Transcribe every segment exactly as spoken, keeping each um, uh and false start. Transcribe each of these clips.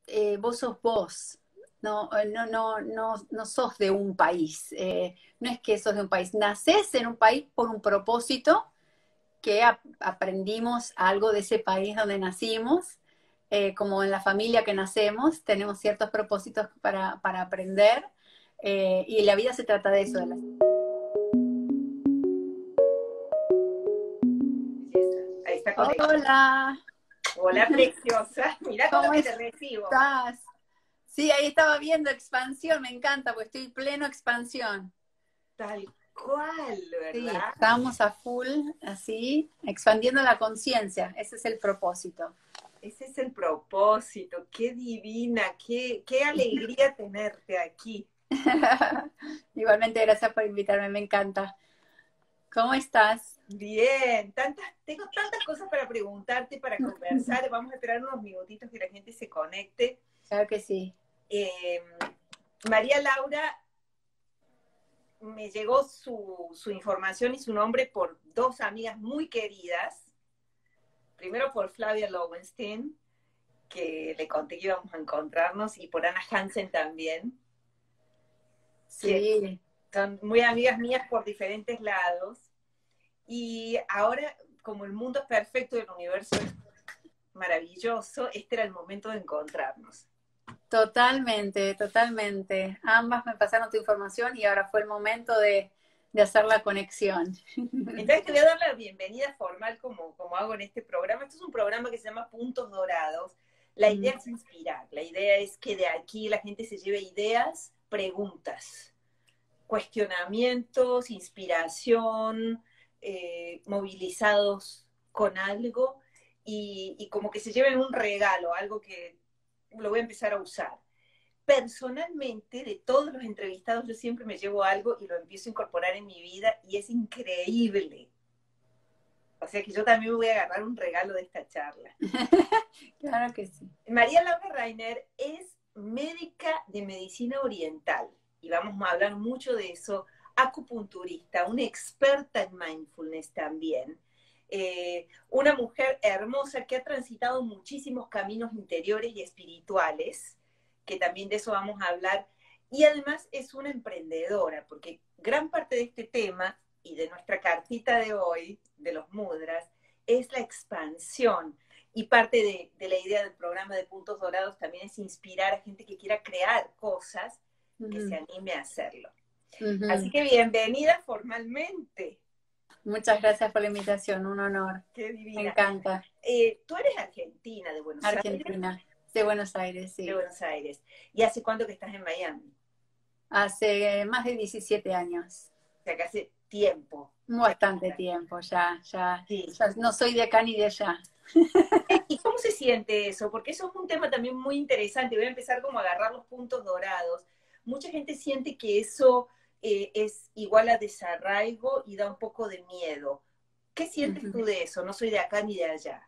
eh, vos sos vos. No, eh, no, no, no, no sos de un país. Eh, no es que sos de un país. Nacés en un país por un propósito que ap- aprendimos algo de ese país donde nacimos. Eh, como en la familia que nacemos, tenemos ciertos propósitos para, para aprender. Eh, y la vida se trata de eso. De la... Ahí está conectado. Hola, Hola, preciosa. Mira con lo ¿cómo que te recibo. estás? Sí, ahí estaba viendo expansión, me encanta, porque estoy pleno expansión. Tal cual, Sí, ¿verdad? estamos a full, así, expandiendo la conciencia, ese es el propósito. Ese es el propósito. Qué divina, qué, qué alegría tenerte aquí. Igualmente, gracias por invitarme, me encanta. ¿Cómo estás? Bien, tantas, tengo tantas cosas para preguntarte, para conversar. Vamos a esperar unos minutitos que la gente se conecte. Claro que sí. Eh, María Laura, me llegó su, su información y su nombre por dos amigas muy queridas. Primero por Flavia Lowenstein, que le conté que íbamos a encontrarnos, y por Ana Hansen también, que Sí, son muy amigas mías por diferentes lados. Y ahora, como el mundo es perfecto y el universo es maravilloso, este era el momento de encontrarnos. totalmente, totalmente. Ambas me pasaron tu información y ahora fue el momento de, de hacer la conexión. Entonces te voy a dar la bienvenida formal como, como hago en este programa. Esto es un programa que se llama Puntos Dorados. La idea es inspirar, la idea es que de aquí la gente se lleve ideas, preguntas, cuestionamientos, inspiración, eh, movilizados con algo y, y como que se lleven un regalo, algo que lo voy a empezar a usar. Personalmente, de todos los entrevistados, yo siempre me llevo algo y lo empiezo a incorporar en mi vida y es increíble. O sea que yo también me voy a agarrar un regalo de esta charla. Claro que sí. María Laura Rainer es médica de medicina oriental y vamos a hablar mucho de eso, acupunturista, una experta en mindfulness también. Eh, una mujer hermosa que ha transitado muchísimos caminos interiores y espirituales, que también de eso vamos a hablar, y además es una emprendedora, porque gran parte de este tema y de nuestra cartita de hoy, de los mudras, es la expansión. Y parte de, de la idea del programa de Puntos Dorados también es inspirar a gente que quiera crear cosas, que se Uh-huh. anime a hacerlo. Así Uh-huh. que bienvenida formalmente. Muchas gracias por la invitación, un honor. Qué Me divina. encanta. Eh, tú eres argentina, de Buenos Aires. Argentina, de Buenos Aires, De sí. Buenos Aires. ¿Y hace cuánto que estás en Miami? Hace más de diecisiete años. O sea, que hace tiempo. Bastante tiempo, ya, ya, Sí. ya no soy de acá ni de allá. ¿Y cómo se siente eso? Porque eso es un tema también muy interesante. Voy a empezar como a agarrar los puntos dorados. Mucha gente siente que eso eh, es igual a desarraigo y da un poco de miedo. ¿Qué sientes Uh-huh. tú de eso? No soy de acá ni de allá.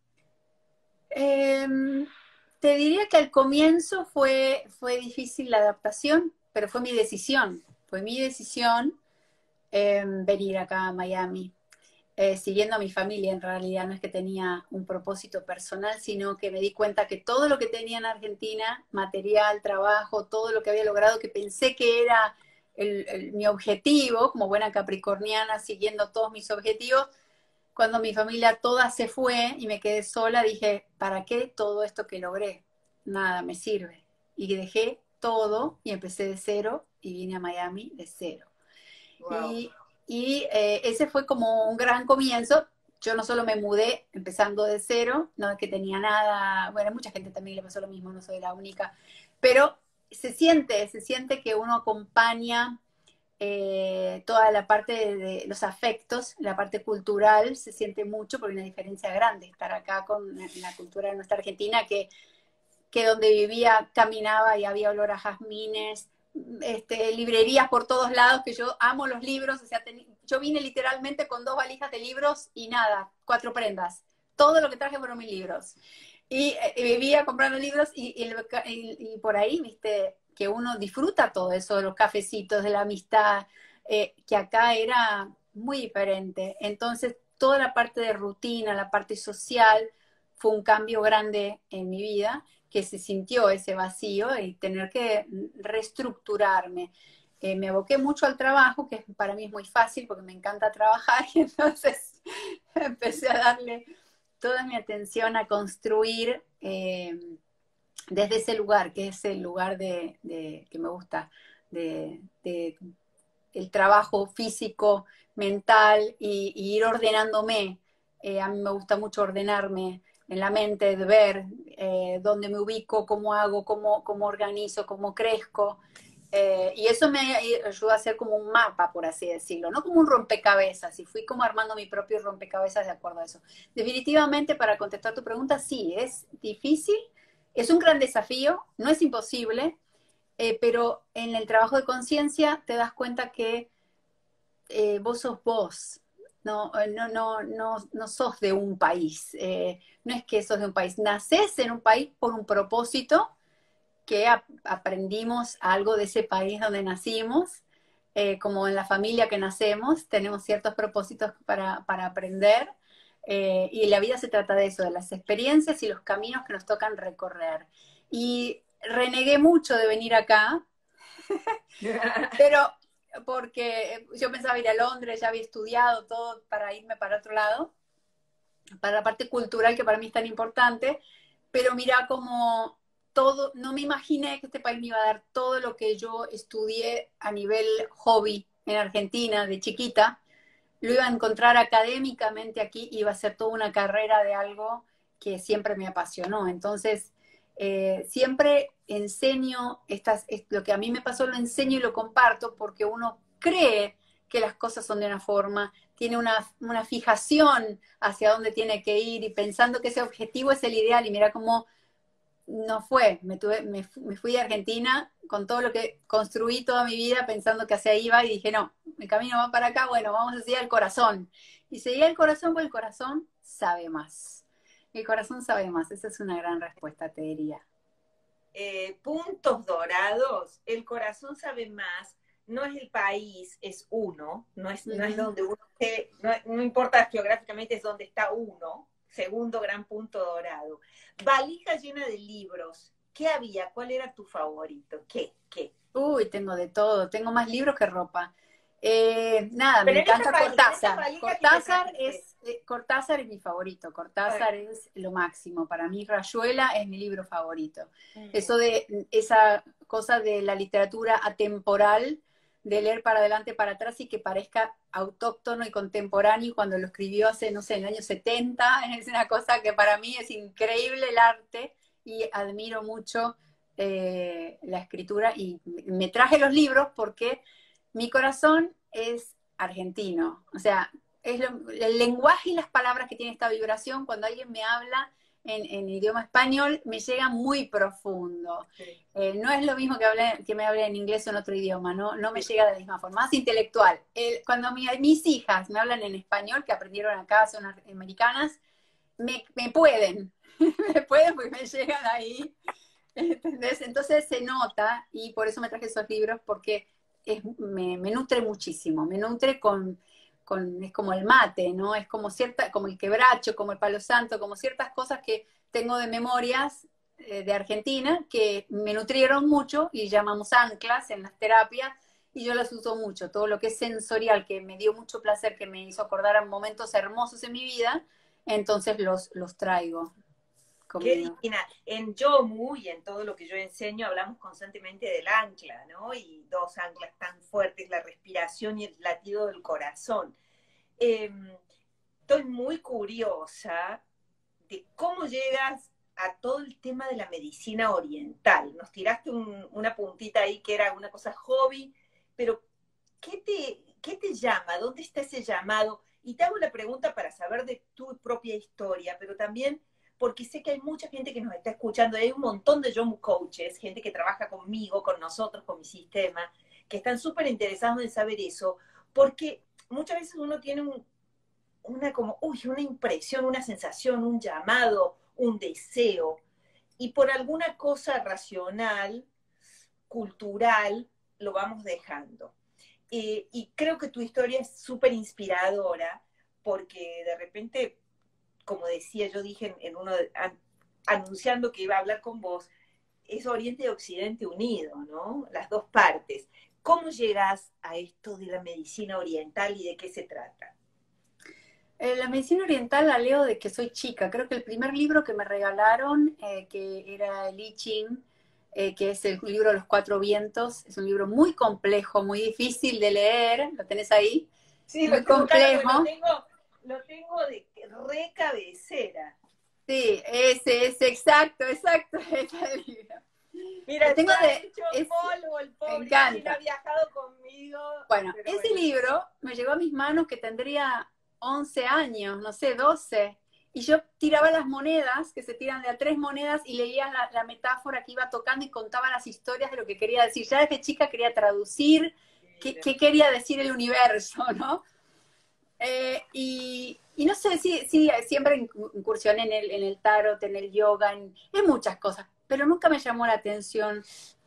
Eh, te diría que al comienzo fue, fue difícil la adaptación, pero fue mi decisión. Fue mi decisión eh, venir acá a Miami. Eh, siguiendo a mi familia, en realidad no es que tenía un propósito personal, sino que me di cuenta que todo lo que tenía en Argentina, material, trabajo, todo lo que había logrado, que pensé que era el, el, mi objetivo, como buena capricorniana, siguiendo todos mis objetivos, cuando mi familia toda se fue y me quedé sola, dije, ¿para qué todo esto que logré? Nada me sirve. Y dejé todo y empecé de cero y vine a Miami de cero. Wow. Y, y eh, ese fue como un gran comienzo. Yo no solo me mudé empezando de cero, no es que tenía nada, bueno, mucha gente también le pasó lo mismo, no soy la única, pero se siente, se siente que uno acompaña eh, toda la parte de, de, los afectos, la parte cultural, se siente mucho porque hay una diferencia grande estar acá con la cultura de nuestra Argentina, que, que donde vivía caminaba y había olor a jazmines, este, librerías por todos lados, que yo amo los libros, o sea, ten, yo vine literalmente con dos valijas de libros y nada, cuatro prendas. Todo lo que traje fueron mis libros. Y eh, vivía comprando libros y, y, y, y, por ahí, viste, que uno disfruta todo eso, de los cafecitos, de la amistad, eh, que acá era muy diferente. Entonces, toda la parte de rutina, la parte social, fue un cambio grande en mi vida que se sintió ese vacío y tener que reestructurarme. Eh, me aboqué mucho al trabajo, que para mí es muy fácil porque me encanta trabajar, y entonces empecé a darle toda mi atención a construir eh, desde ese lugar, que es el lugar de, de que me gusta, de, de el trabajo físico, mental y, y ir ordenándome. Eh, a mí me gusta mucho ordenarme en la mente, de ver eh, dónde me ubico, cómo hago, cómo, cómo organizo, cómo crezco. Eh, y eso me ayuda a hacer como un mapa, por así decirlo, no como un rompecabezas, y fui como armando mi propio rompecabezas de acuerdo a eso. Definitivamente, para contestar tu pregunta, sí, es difícil, es un gran desafío, no es imposible, eh, pero en el trabajo de conciencia te das cuenta que eh, vos sos vos, no, no, no, no, no sos de un país, eh, no es que sos de un país, nacés en un país por un propósito, que ap aprendimos algo de ese país donde nacimos, eh, como en la familia que nacemos, tenemos ciertos propósitos para, para aprender, eh, y la vida se trata de eso, de las experiencias y los caminos que nos tocan recorrer. Y renegué mucho de venir acá, pero porque yo pensaba ir a Londres, ya había estudiado todo para irme para otro lado, para la parte cultural que para mí es tan importante, pero mira como todo, no me imaginé que este país me iba a dar todo lo que yo estudié a nivel hobby en Argentina de chiquita, lo iba a encontrar académicamente aquí, iba a ser toda una carrera de algo que siempre me apasionó. Entonces, eh, siempre enseño, estas, lo que a mí me pasó lo enseño y lo comparto porque uno cree que las cosas son de una forma, tiene una, una fijación hacia dónde tiene que ir y pensando que ese objetivo es el ideal, y mira cómo no fue, me, tuve, me, me fui de Argentina con todo lo que construí toda mi vida pensando que hacia ahí iba, y dije, no, mi camino va para acá, bueno, vamos a seguir al corazón. Y seguí al corazón porque el corazón sabe más. El corazón sabe más, esa es una gran respuesta, te diría. Eh, puntos dorados, el corazón sabe más, no es el país, es uno, no es, no es donde uno esté, no, no importa geográficamente, es donde está uno. Segundo gran punto dorado. Valija llena de libros. ¿Qué había? ¿Cuál era tu favorito? ¿Qué? ¿Qué? Uy, tengo de todo, tengo más libros que ropa. Eh, nada, me Pero en esa encanta valija, en esa Cortázar. valija que te Cortázar trajiste. es, eh, Cortázar es mi favorito, Cortázar es lo máximo. Para mí Rayuela es mi libro favorito. Mm. Eso de, esa cosa de la literatura atemporal, de leer para adelante, para atrás y que parezca autóctono y contemporáneo, cuando lo escribió hace, no sé, en el año setenta, es una cosa que para mí es increíble el arte, y admiro mucho eh, la escritura, y me traje los libros porque mi corazón es argentino, o sea, es lo, el lenguaje y las palabras que tiene esta vibración, cuando alguien me habla en, en idioma español, me llega muy profundo. Sí. Eh, no es lo mismo que, hable, que me hable en inglés o en otro idioma, no, no me llega de la misma forma, más intelectual. El, cuando mi, mis hijas me hablan en español, que aprendieron acá, son americanas, me, me pueden, me pueden porque me llegan ahí. ¿Entendés? Entonces se nota, y por eso me traje esos libros, porque es, me, me nutre muchísimo, me nutre con, con, es como el mate, ¿no? Es como cierta, como el quebracho, como el palo santo, como ciertas cosas que tengo de memorias eh, de Argentina que me nutrieron mucho y llamamos anclas en las terapias, y yo las uso mucho, todo lo que es sensorial, que me dio mucho placer, que me hizo acordar a momentos hermosos en mi vida, entonces los, los traigo Qué conmigo. divina. En Yomu y en todo lo que yo enseño hablamos constantemente del ancla, ¿no? Y dos anclas tan fuertes, la respiración y el latido del corazón. Eh, estoy muy curiosa de cómo llegas a todo el tema de la medicina oriental. Nos tiraste un, una puntita ahí que era una cosa hobby, pero ¿qué te, qué te llama? ¿Dónde está ese llamado? Y te hago la pregunta para saber de tu propia historia, pero también porque sé que hay mucha gente que nos está escuchando, y hay un montón de Yomu coaches, gente que trabaja conmigo, con nosotros, con mi sistema, que están súper interesados en saber eso, porque muchas veces uno tiene un, una como, uy, una impresión, una sensación, un llamado, un deseo, y por alguna cosa racional, cultural, lo vamos dejando. Eh, y creo que tu historia es súper inspiradora, porque de repente, como decía, yo dije en, en uno de, anunciando que iba a hablar con vos, es Oriente y Occidente unido, ¿no? Las dos partes. ¿Cómo llegas a esto de la medicina oriental y de qué se trata? Eh, la medicina oriental la leo de que soy chica. Creo que el primer libro que me regalaron, eh, que era el I Ching, eh, que es el libro de los cuatro vientos, es un libro muy complejo, muy difícil de leer. ¿Lo tenés ahí? Sí, lo Muy estoy buscando porque lo complejo. tengo, lo tengo de re cabecera. Sí, ese, ese, exacto, exacto, ese es el libro. Mira, Lo tengo está de, hecho es, polvo el me pobre China, ha encanta. viajado conmigo, Bueno, pero ese bueno. libro me llegó a mis manos que tendría once años, no sé, doce. Y yo tiraba las monedas, que se tiran de a tres monedas, y leía la, la metáfora que iba tocando y contaba las historias de lo que quería decir. Ya desde chica quería traducir qué, qué quería decir el universo, ¿no? Eh, y, y, no sé, sí, sí, siempre incursioné en el, en el tarot, en el yoga, en, en muchas cosas, pero nunca me llamó la atención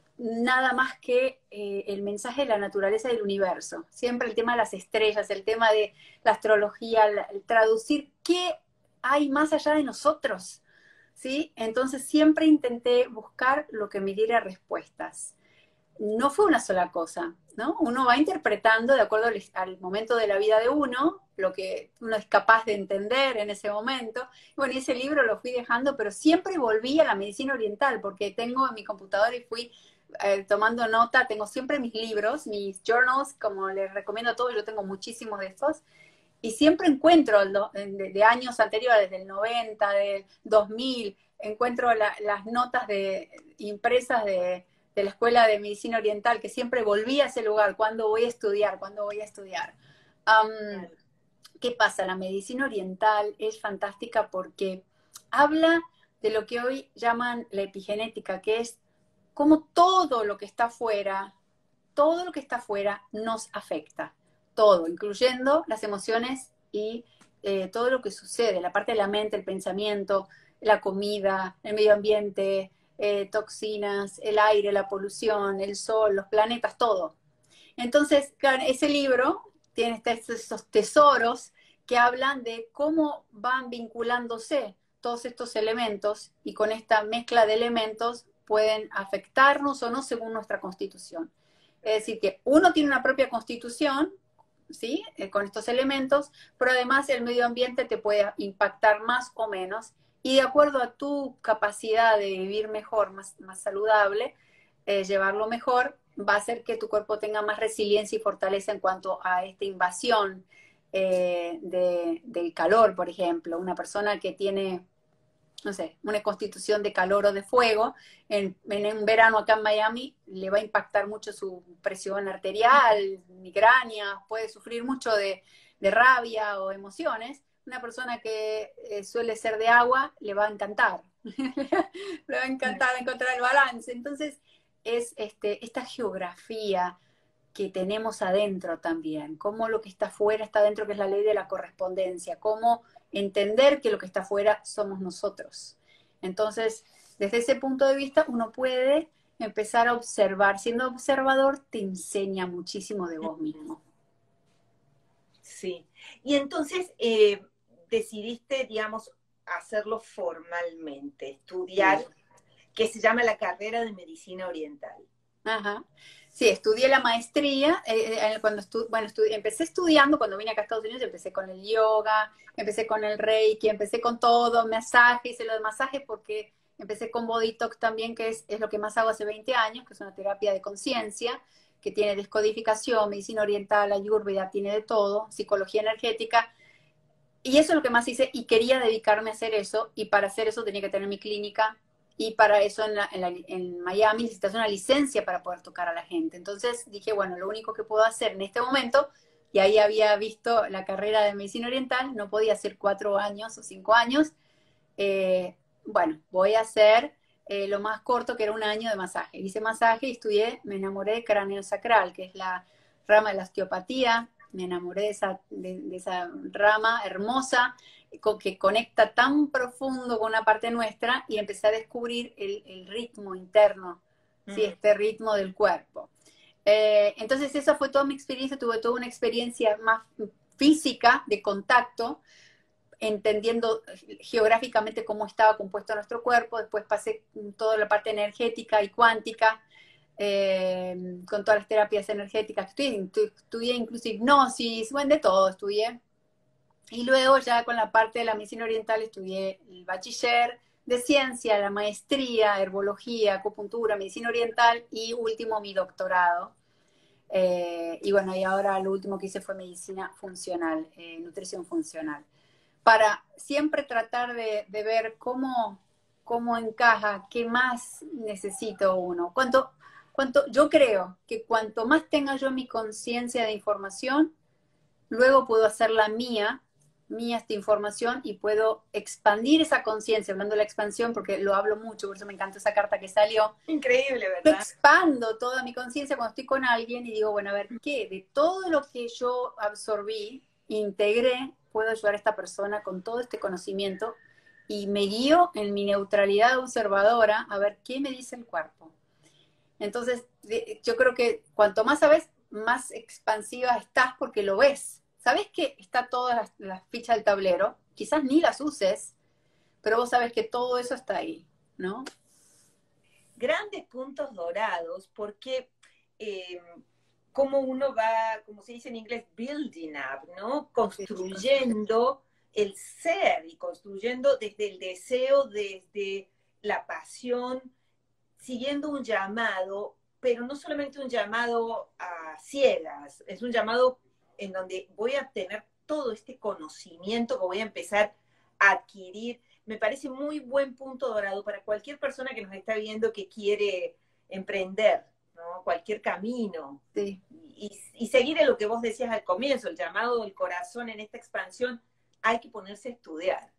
nada más que eh, el mensaje de la naturaleza del universo. Siempre el tema de las estrellas, el tema de la astrología, la, el traducir qué hay más allá de nosotros, ¿sí? Entonces siempre intenté buscar lo que me diera respuestas. No fue una sola cosa, ¿no? Uno va interpretando de acuerdo al, al momento de la vida de uno, lo que uno es capaz de entender en ese momento. Bueno, y ese libro lo fui dejando, pero siempre volví a la medicina oriental, porque tengo en mi computadora y fui eh, tomando nota, tengo siempre mis libros, mis journals, como les recomiendo a todos, yo tengo muchísimos de estos, y siempre encuentro de, de años anteriores, del noventa, del dos mil, encuentro la, las notas de, impresas de, de la Escuela de Medicina Oriental, que siempre volví a ese lugar, cuando voy a estudiar, cuando voy a estudiar. Um, Claro. ¿Qué pasa? La medicina oriental es fantástica porque habla de lo que hoy llaman la epigenética, que es cómo todo lo que está afuera, todo lo que está afuera nos afecta. Todo, incluyendo las emociones y eh, todo lo que sucede, la parte de la mente, el pensamiento, la comida, el medio ambiente, eh, toxinas, el aire, la polución, el sol, los planetas, todo. Entonces, claro, ese libro tiene estos tesoros que hablan de cómo van vinculándose todos estos elementos y con esta mezcla de elementos pueden afectarnos o no según nuestra constitución. Es decir, que uno tiene una propia constitución, ¿sí? Eh, con estos elementos, pero además el medio ambiente te puede impactar más o menos y de acuerdo a tu capacidad de vivir mejor, más, más saludable, eh, llevarlo mejor, va a hacer que tu cuerpo tenga más resiliencia y fortaleza en cuanto a esta invasión eh, de, del calor, por ejemplo. Una persona que tiene, no sé, una constitución de calor o de fuego, en, en un verano acá en Miami le va a impactar mucho su presión arterial, migrañas, puede sufrir mucho de, de rabia o emociones. Una persona que eh, suele ser de agua le va a encantar, le va a encantar encontrar el balance. Entonces, es este, esta geografía que tenemos adentro también, cómo lo que está afuera está adentro, que es la ley de la correspondencia, cómo entender que lo que está afuera somos nosotros. Entonces, desde ese punto de vista, uno puede empezar a observar. Siendo observador, te enseña muchísimo de vos mismo. Sí. Y entonces eh, decidiste, digamos, hacerlo formalmente, estudiar, Sí. que se llama la carrera de medicina oriental. Ajá. Sí, estudié la maestría, eh, eh, cuando estu bueno, estu empecé estudiando, cuando vine acá a Estados Unidos, empecé con el yoga, empecé con el reiki, empecé con todo, masaje, hice lo de masaje porque empecé con Body Talk también, que es, es lo que más hago hace veinte años, que es una terapia de conciencia, que tiene descodificación, medicina oriental, ayurveda, tiene de todo, psicología energética, y eso es lo que más hice y quería dedicarme a hacer eso y para hacer eso tenía que tener mi clínica y para eso en, la, en, la, en Miami necesitas una licencia para poder tocar a la gente. Entonces dije, bueno, lo único que puedo hacer en este momento, y ahí había visto la carrera de medicina oriental, no podía hacer cuatro años o cinco años, eh, bueno, voy a hacer eh, lo más corto que era un año de masaje. Hice masaje y estudié, me enamoré de cráneo sacral, que es la rama de la osteopatía, me enamoré de esa, de, de esa rama hermosa que conecta tan profundo con una parte nuestra y empecé a descubrir el, el ritmo interno, ¿sí? Mm. Este ritmo del cuerpo. Eh, entonces esa fue toda mi experiencia, tuve toda una experiencia más física de contacto, entendiendo geográficamente cómo estaba compuesto nuestro cuerpo, después pasé toda la parte energética y cuántica, eh, con todas las terapias energéticas que estudié, estudié incluso hipnosis, bueno, de todo estudié. Y luego ya con la parte de la medicina oriental estudié el bachiller de ciencia, la maestría, herbología, acupuntura, medicina oriental y último mi doctorado. Eh, y bueno, y ahora lo último que hice fue medicina funcional, eh, nutrición funcional. Para siempre tratar de, de ver cómo, cómo encaja, qué más necesito uno. Cuanto, cuanto, yo creo que cuanto más tenga yo mi conciencia de información, luego puedo hacer la mía, mía esta información y puedo expandir esa conciencia, hablando de la expansión, porque lo hablo mucho, por eso me encanta esa carta que salió. Increíble, ¿verdad? Expando toda mi conciencia cuando estoy con alguien y digo, bueno, a ver, ¿qué? De todo lo que yo absorbí, integré, puedo ayudar a esta persona con todo este conocimiento y me guío en mi neutralidad observadora a ver qué me dice el cuerpo. Entonces, yo creo que cuanto más sabes, más expansiva estás porque lo ves. Sabes que está todas las, las fichas del tablero, quizás ni las uses, pero vos sabes que todo eso está ahí, ¿no? Grandes puntos dorados, porque eh, como uno va, como se dice en inglés, building up, ¿no? Construyendo el ser y construyendo desde el deseo, desde la pasión, siguiendo un llamado, pero no solamente un llamado a ciegas, es un llamado en donde voy a tener todo este conocimiento que voy a empezar a adquirir. Me parece muy buen punto dorado para cualquier persona que nos está viendo que quiere emprender, ¿no? Cualquier camino. Sí. Y, y seguir en lo que vos decías al comienzo, el llamado del corazón en esta expansión, hay que ponerse a estudiar.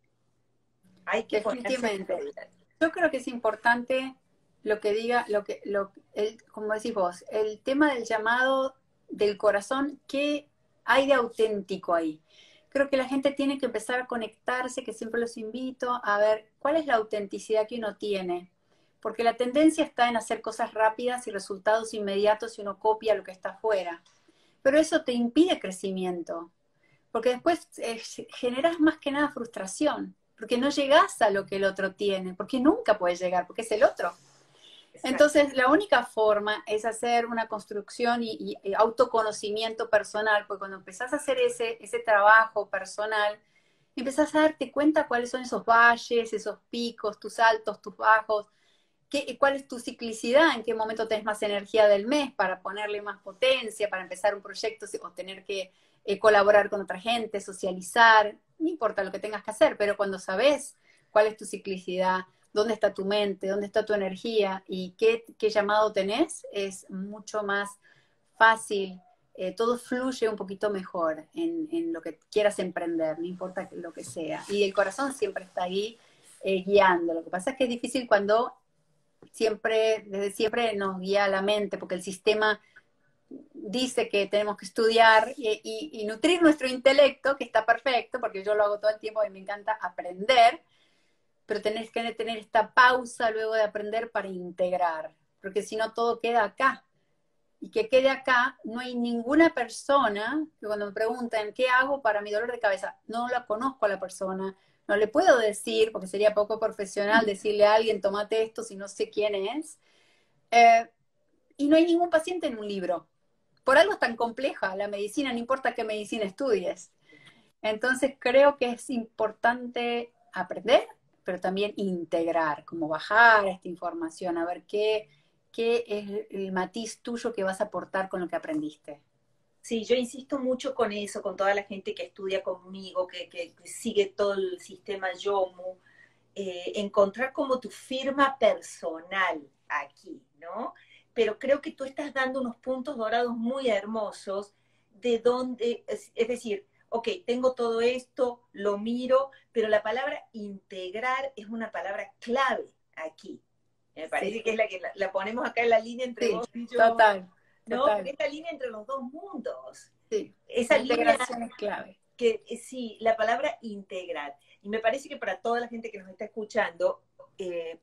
Hay que ponerse a estudiar. Yo creo que es importante lo que diga, lo que, lo, el, como decís vos, el tema del llamado del corazón, ¿qué hay de auténtico ahí? Creo que la gente tiene que empezar a conectarse, que siempre los invito a ver cuál es la autenticidad que uno tiene. Porque la tendencia está en hacer cosas rápidas y resultados inmediatos si uno copia lo que está afuera. Pero eso te impide crecimiento. Porque después eh, generas más que nada frustración. Porque no llegás a lo que el otro tiene. Porque nunca puedes llegar, porque es el otro. Entonces, la única forma es hacer una construcción y, y autoconocimiento personal, porque cuando empezás a hacer ese, ese trabajo personal, empezás a darte cuenta cuáles son esos valles, esos picos, tus altos, tus bajos, qué, cuál es tu ciclicidad, en qué momento tenés más energía del mes para ponerle más potencia, para empezar un proyecto o tener que eh, colaborar con otra gente, socializar, no importa lo que tengas que hacer, pero cuando sabes cuál es tu ciclicidad, dónde está tu mente, dónde está tu energía y qué, qué llamado tenés, es mucho más fácil, eh, todo fluye un poquito mejor en, en lo que quieras emprender, no importa lo que sea. Y el corazón siempre está ahí eh, guiando. Lo que pasa es que es difícil cuando siempre, desde siempre nos guía la mente, porque el sistema dice que tenemos que estudiar y, y, y nutrir nuestro intelecto, que está perfecto, porque yo lo hago todo el tiempo y me encanta aprender, pero tenés que tener esta pausa luego de aprender para integrar, porque si no todo queda acá. Y que quede acá, no hay ninguna persona que cuando me preguntan qué hago para mi dolor de cabeza, no la conozco a la persona, no le puedo decir, porque sería poco profesional decirle a alguien, tómate esto si no sé quién es. Eh, y no hay ningún paciente en un libro. Por algo es tan compleja la medicina, no importa qué medicina estudies. Entonces creo que es importante aprender, pero también integrar, como bajar esta información, a ver qué, qué es el matiz tuyo que vas a aportar con lo que aprendiste. Sí, yo insisto mucho con eso, con toda la gente que estudia conmigo, que, que, que sigue todo el sistema Yomu, eh, encontrar como tu firma personal aquí, ¿no? Pero creo que tú estás dando unos puntos dorados muy hermosos de donde, es, es decir, ok, tengo todo esto, lo miro, pero la palabra integrar es una palabra clave aquí. Me parece sí. que es la que la, la ponemos acá en la línea entre sí, vos y yo. Total. ¿No? Total. Porque es la línea entre los dos mundos. Sí, esa la integración línea, es clave. Que, sí, la palabra integrar. Y me parece que para toda la gente que nos está escuchando, eh,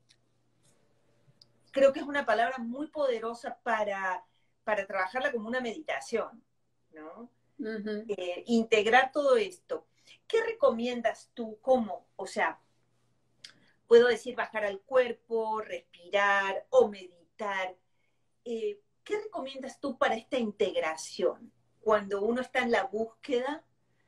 creo que es una palabra muy poderosa para, para trabajarla como una meditación, ¿no? Uh-huh. Eh, integrar todo esto. ¿Qué recomiendas tú? ¿Cómo? O sea, puedo decir bajar al cuerpo, respirar o meditar. Eh, ¿Qué recomiendas tú para esta integración? Cuando uno está en la búsqueda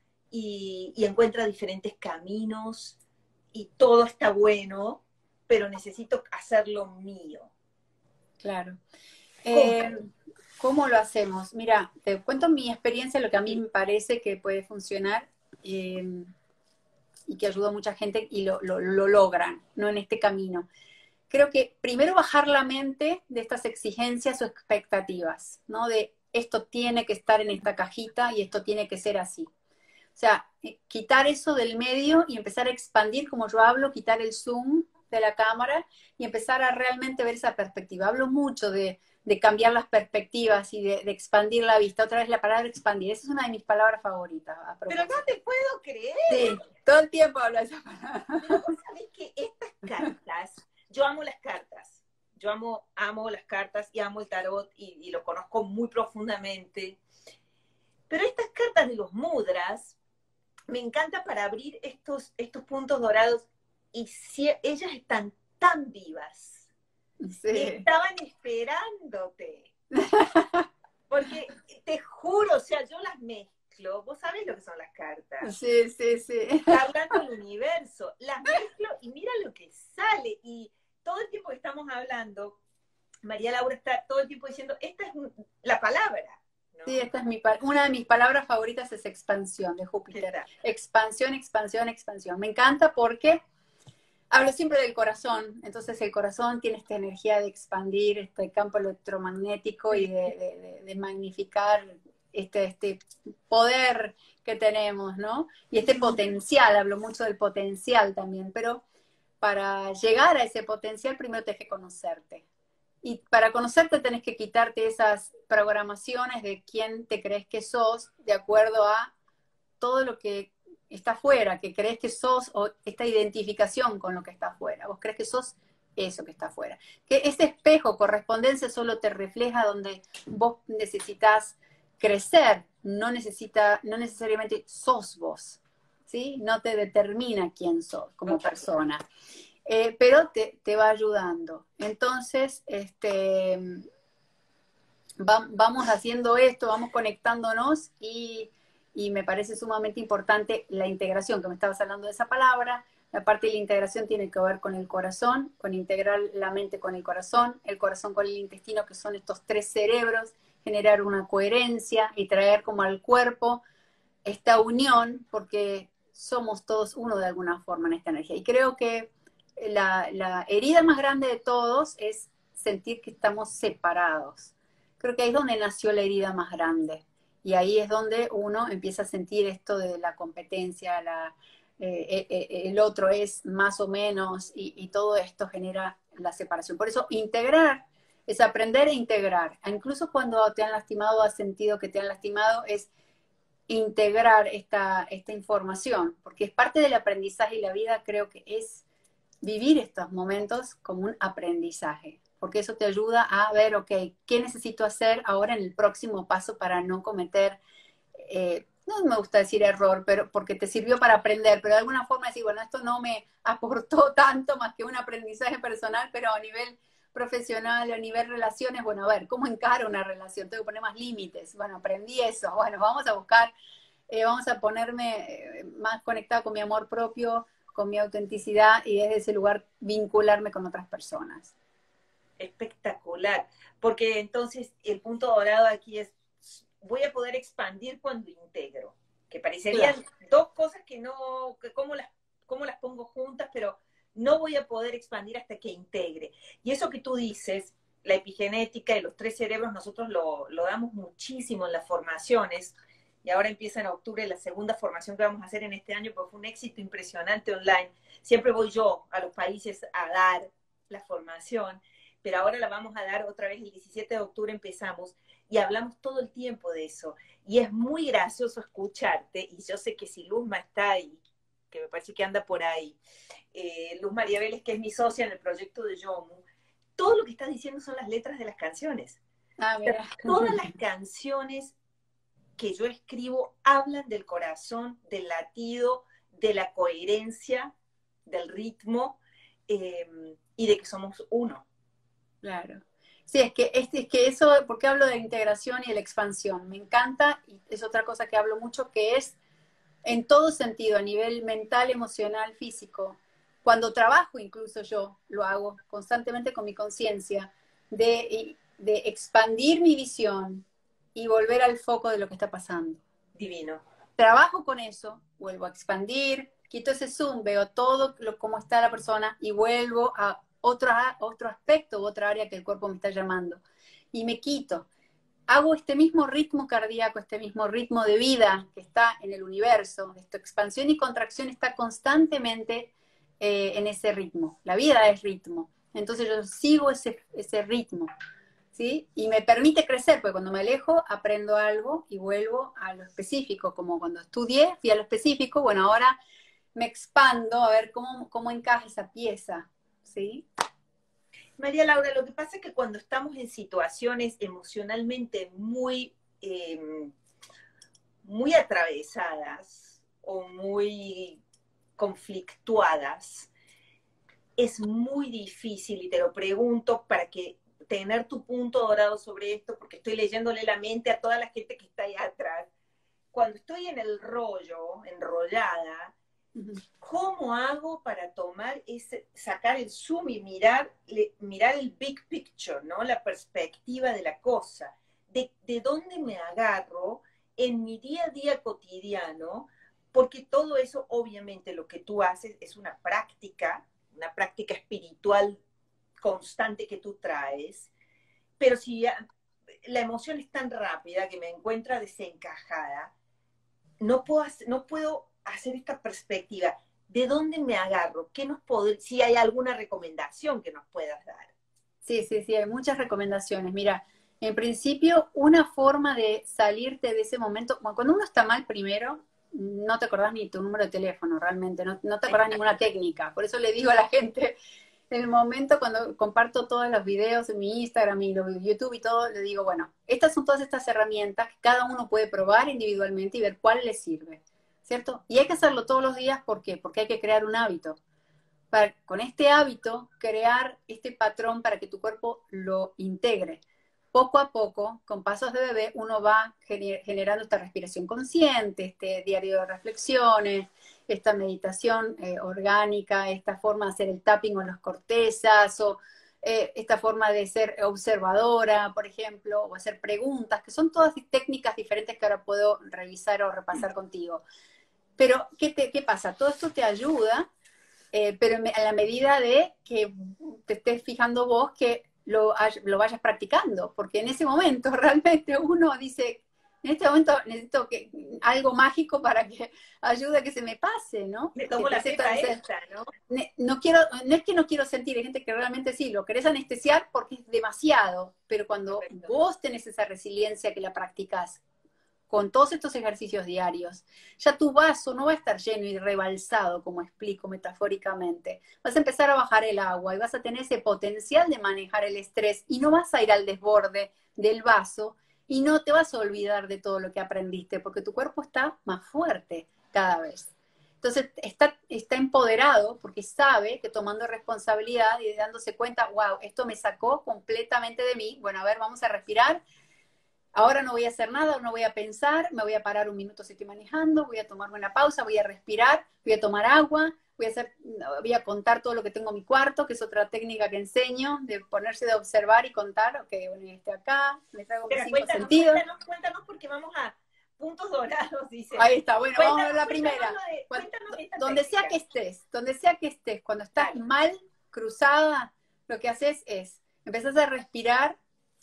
y, y encuentra diferentes caminos y todo está bueno, pero necesito hacerlo mío. Claro. ¿Cómo? Eh, ¿Cómo lo hacemos? Mira, te cuento mi experiencia, lo que a mí me parece que puede funcionar eh, y que ayuda a mucha gente y lo, lo, lo logran, ¿no? En este camino. Creo que primero bajar la mente de estas exigencias o expectativas, ¿no? De esto tiene que estar en esta cajita y esto tiene que ser así. O sea, quitar eso del medio y empezar a expandir, como yo hablo, quitar el zoom de la cámara y empezar a realmente ver esa perspectiva. Hablo mucho de, de cambiar las perspectivas y de, de expandir la vista. Otra vez la palabra expandir, esa es una de mis palabras favoritas. A Pero no te puedo creer. Sí, todo el tiempo hablo de esa palabra. Pero vos sabés que estas cartas, yo amo las cartas. Yo amo, amo las cartas y amo el tarot y, y lo conozco muy profundamente. Pero estas cartas de los mudras me encanta para abrir estos, estos puntos dorados y si, ellas están tan vivas. Sí. Estaban esperándote. Porque te juro, o sea, yo las mezclo. Vos sabés lo que son las cartas. Sí, sí, sí. Está hablando el universo. Las mezclo y mira lo que sale. Y todo el tiempo que estamos hablando, María Laura está todo el tiempo diciendo, esta es la palabra. ¿No? Sí, esta es mi, una de mis palabras favoritas es expansión de Júpiter. Expansión, expansión, expansión. Me encanta porque hablo siempre del corazón, entonces el corazón tiene esta energía de expandir este campo electromagnético y de, de, de magnificar este, este poder que tenemos, ¿no? Y este potencial, hablo mucho del potencial también, pero para llegar a ese potencial primero tienes que conocerte. Y para conocerte tenés que quitarte esas programaciones de quién te crees que sos, de acuerdo a todo lo que está afuera, que crees que sos, o esta identificación con lo que está afuera. Vos crees que sos eso que está afuera. Que ese espejo, correspondencia, solo te refleja donde vos necesitas crecer, no, necesita, no necesariamente sos vos, ¿sí? No te determina quién sos como persona. Eh, pero te, te va ayudando. Entonces, este, va, vamos haciendo esto, vamos conectándonos y, y me parece sumamente importante la integración, que me estabas hablando de esa palabra. La parte de la integración tiene que ver con el corazón, con integrar la mente con el corazón, el corazón con el intestino, que son estos tres cerebros, generar una coherencia y traer como al cuerpo esta unión, porque somos todos uno de alguna forma en esta energía. Y creo que La, la herida más grande de todos es sentir que estamos separados. Creo que ahí es donde nació la herida más grande. Y ahí es donde uno empieza a sentir esto de la competencia, la, eh, eh, el otro es más o menos, y, y todo esto genera la separación. Por eso integrar es aprender a integrar. Incluso cuando te han lastimado, has sentido que te han lastimado, es integrar esta, esta información, porque es parte del aprendizaje y la vida creo que es vivir estos momentos como un aprendizaje, porque eso te ayuda a ver, ok, ¿qué necesito hacer ahora en el próximo paso para no cometer, eh, no me gusta decir error, pero porque te sirvió para aprender, pero de alguna forma decir, bueno, esto no me aportó tanto más que un aprendizaje personal, pero a nivel profesional, a nivel relaciones, bueno, a ver, ¿cómo encaro una relación? Tengo que poner más límites, bueno, aprendí eso, bueno, vamos a buscar, eh, vamos a ponerme eh, más conectada con mi amor propio, con mi autenticidad y desde ese lugar vincularme con otras personas. Espectacular, porque entonces el punto dorado aquí es, voy a poder expandir cuando integro, que parecerían claro. Dos cosas que no, que cómo las, cómo las pongo juntas, pero no voy a poder expandir hasta que integre. Y eso que tú dices, la epigenética y los tres cerebros, nosotros lo, lo damos muchísimo en las formaciones, y ahora empieza en octubre la segunda formación que vamos a hacer en este año, porque fue un éxito impresionante online. Siempre voy yo a los países a dar la formación, pero ahora la vamos a dar otra vez el diecisiete de octubre empezamos, y hablamos todo el tiempo de eso. Y es muy gracioso escucharte, y yo sé que si Luzma está ahí, que me parece que anda por ahí, eh, Luz María Vélez, que es mi socia en el proyecto de Yomu, todo lo que estás diciendo son las letras de las canciones. Ah, mira. Todas las canciones que yo escribo hablan del corazón, del latido, de la coherencia, del ritmo, eh, y de que somos uno. Claro. Sí, es que, es, es que eso, porque hablo de la integración y de la expansión, me encanta, y es otra cosa que hablo mucho, que es en todo sentido, a nivel mental, emocional, físico. Cuando trabajo, incluso yo lo hago constantemente con mi conciencia, de, de expandir mi visión y volver al foco de lo que está pasando. Divino. Trabajo con eso, vuelvo a expandir, quito ese zoom, veo todo lo, cómo está la persona y vuelvo a otro, otro aspecto, otra área que el cuerpo me está llamando. Y me quito. Hago este mismo ritmo cardíaco, este mismo ritmo de vida que está en el universo. Esta expansión y contracción está constantemente eh, en ese ritmo. La vida es ritmo. Entonces yo sigo ese, ese ritmo. ¿Sí? Y me permite crecer, porque cuando me alejo aprendo algo y vuelvo a lo específico, como cuando estudié, fui a lo específico, bueno, ahora me expando a ver cómo, cómo encaja esa pieza, ¿sí? María Laura, lo que pasa es que cuando estamos en situaciones emocionalmente muy, eh, muy atravesadas o muy conflictuadas, es muy difícil, y te lo pregunto para que tener tu punto dorado sobre esto, porque estoy leyéndole la mente a toda la gente que está ahí atrás. Cuando estoy en el rollo, enrollada, ¿cómo hago para tomar ese, sacar el zoom y mirar, le, mirar el big picture, ¿no? La perspectiva de la cosa? De, de dónde me agarro en mi día a día cotidiano, porque todo eso, obviamente, lo que tú haces es una práctica, una práctica espiritual constante que tú traes, pero si ya, la emoción es tan rápida que me encuentra desencajada, no puedo, hacer, no puedo hacer esta perspectiva. ¿De dónde me agarro? ¿Qué nos pod- si hay alguna recomendación que nos puedas dar? Sí, sí, sí, hay muchas recomendaciones. Mira, en principio, una forma de salirte de ese momento, bueno, cuando uno está mal primero, no te acordás ni tu número de teléfono realmente, no, no te acordás ninguna técnica. Por eso le digo a la gente, en el momento cuando comparto todos los videos en mi Instagram y los YouTube y todo, le digo, bueno, estas son todas estas herramientas que cada uno puede probar individualmente y ver cuál le sirve, ¿cierto? Y hay que hacerlo todos los días, ¿por qué? Porque hay que crear un hábito. Para, con este hábito, crear este patrón para que tu cuerpo lo integre. Poco a poco, con pasos de bebé, uno va gener generando esta respiración consciente, este diario de reflexiones, esta meditación eh, orgánica, esta forma de hacer el tapping con las cortezas, o eh, esta forma de ser observadora, por ejemplo, o hacer preguntas, que son todas técnicas diferentes que ahora puedo revisar o repasar contigo. Pero, ¿qué, te, qué pasa? Todo esto te ayuda, eh, pero a la medida de que te estés fijando vos que lo, lo vayas practicando, porque en ese momento realmente uno dice, en este momento necesito que, algo mágico para que ayude a que se me pase, ¿no? Me tomo la pepa esta, ¿no? No, quiero, no es que no quiero sentir, hay gente que realmente sí, lo querés anestesiar porque es demasiado, pero cuando Perfecto. Vos tenés esa resiliencia que la practicás, con todos estos ejercicios diarios, ya tu vaso no va a estar lleno y rebalsado, como explico metafóricamente. Vas a empezar a bajar el agua y vas a tener ese potencial de manejar el estrés y no vas a ir al desborde del vaso y no te vas a olvidar de todo lo que aprendiste, porque tu cuerpo está más fuerte cada vez. Entonces está, está empoderado porque sabe que tomando responsabilidad y dándose cuenta, wow, esto me sacó completamente de mí. Bueno, a ver, vamos a respirar. Ahora no voy a hacer nada, no voy a pensar, me voy a parar un minuto si estoy manejando, voy a tomarme una pausa, voy a respirar, voy a tomar agua, voy a, hacer, voy a contar todo lo que tengo en mi cuarto, que es otra técnica que enseño, de ponerse de observar y contar, ok, bueno, este acá, me traigo mis cinco cuéntanos, sentidos. Cuéntanos, cuéntanos, porque vamos a puntos dorados, dice. Ahí está, bueno, cuéntanos, vamos a ver la primera. De, Cuando, donde técnica. sea que estés, donde sea que estés, cuando estás Dale. mal, cruzada, lo que haces es, empezás a respirar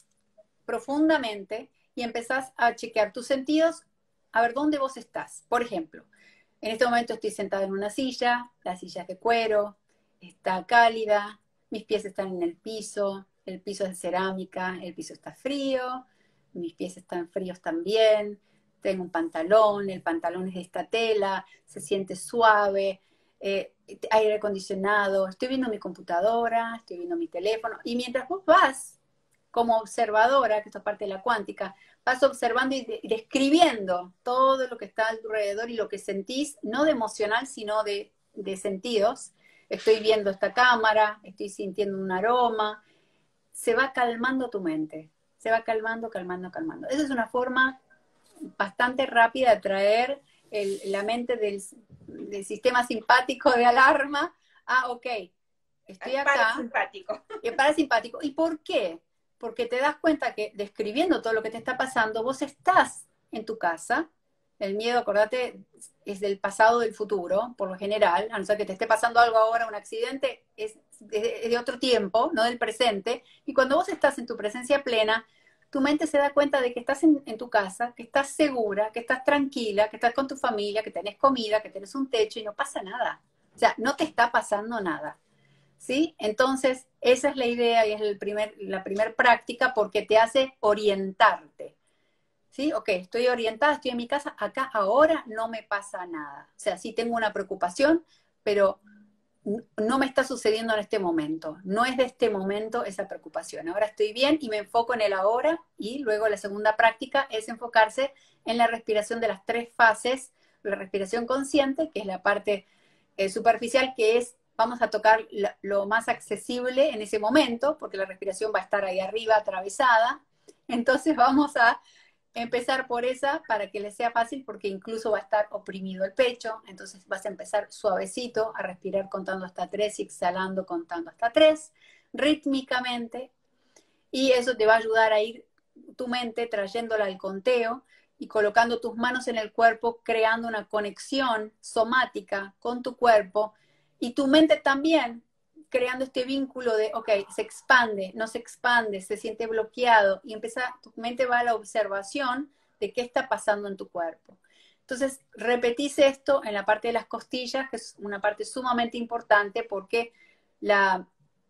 profundamente y empezás a chequear tus sentidos, a ver dónde vos estás. Por ejemplo, en este momento estoy sentada en una silla, la silla es de cuero, está cálida, mis pies están en el piso, el piso es de cerámica, el piso está frío, mis pies están fríos también, tengo un pantalón, el pantalón es de esta tela, se siente suave, eh, aire acondicionado, estoy viendo mi computadora, estoy viendo mi teléfono, y mientras vos vas como observadora, que esto es parte de la cuántica, vas observando y, de, y describiendo todo lo que está alrededor y lo que sentís, no de emocional, sino de, de sentidos. Estoy viendo esta cámara, estoy sintiendo un aroma, se va calmando tu mente, se va calmando, calmando, calmando. Esa es una forma bastante rápida de traer el, la mente del, del sistema simpático de alarma a, ok, estoy Al acá. parasimpático. El parasimpático. ¿Y por qué? Porque te das cuenta que describiendo todo lo que te está pasando, vos estás en tu casa. El miedo, acordate, es del pasado, del futuro, por lo general, a no ser que te esté pasando algo ahora, un accidente, es de, es de otro tiempo, no del presente. Y cuando vos estás en tu presencia plena, tu mente se da cuenta de que estás en, en tu casa, que estás segura, que estás tranquila, que estás con tu familia, que tenés comida, que tenés un techo y no pasa nada. O sea, no te está pasando nada. ¿Sí? Entonces, esa es la idea y es el primer, la primera práctica porque te hace orientarte. ¿Sí? Ok, estoy orientada, estoy en mi casa, acá ahora no me pasa nada. O sea, sí tengo una preocupación, pero no me está sucediendo en este momento. No es de este momento esa preocupación. Ahora estoy bien y me enfoco en el ahora y luego la segunda práctica es enfocarse en la respiración de las tres fases, la respiración consciente, que es la parte eh, superficial, que es vamos a tocar la, lo más accesible en ese momento, porque la respiración va a estar ahí arriba atravesada. Entonces vamos a empezar por esa para que les sea fácil, porque incluso va a estar oprimido el pecho. Entonces vas a empezar suavecito a respirar contando hasta tres y exhalando contando hasta tres, rítmicamente. Y eso te va a ayudar a ir tu mente trayéndola al conteo y colocando tus manos en el cuerpo, creando una conexión somática con tu cuerpo y tu mente también creando este vínculo de, ok, se expande, no se expande, se siente bloqueado y empieza, tu mente va a la observación de qué está pasando en tu cuerpo. Entonces, repetís esto en la parte de las costillas, que es una parte sumamente importante porque la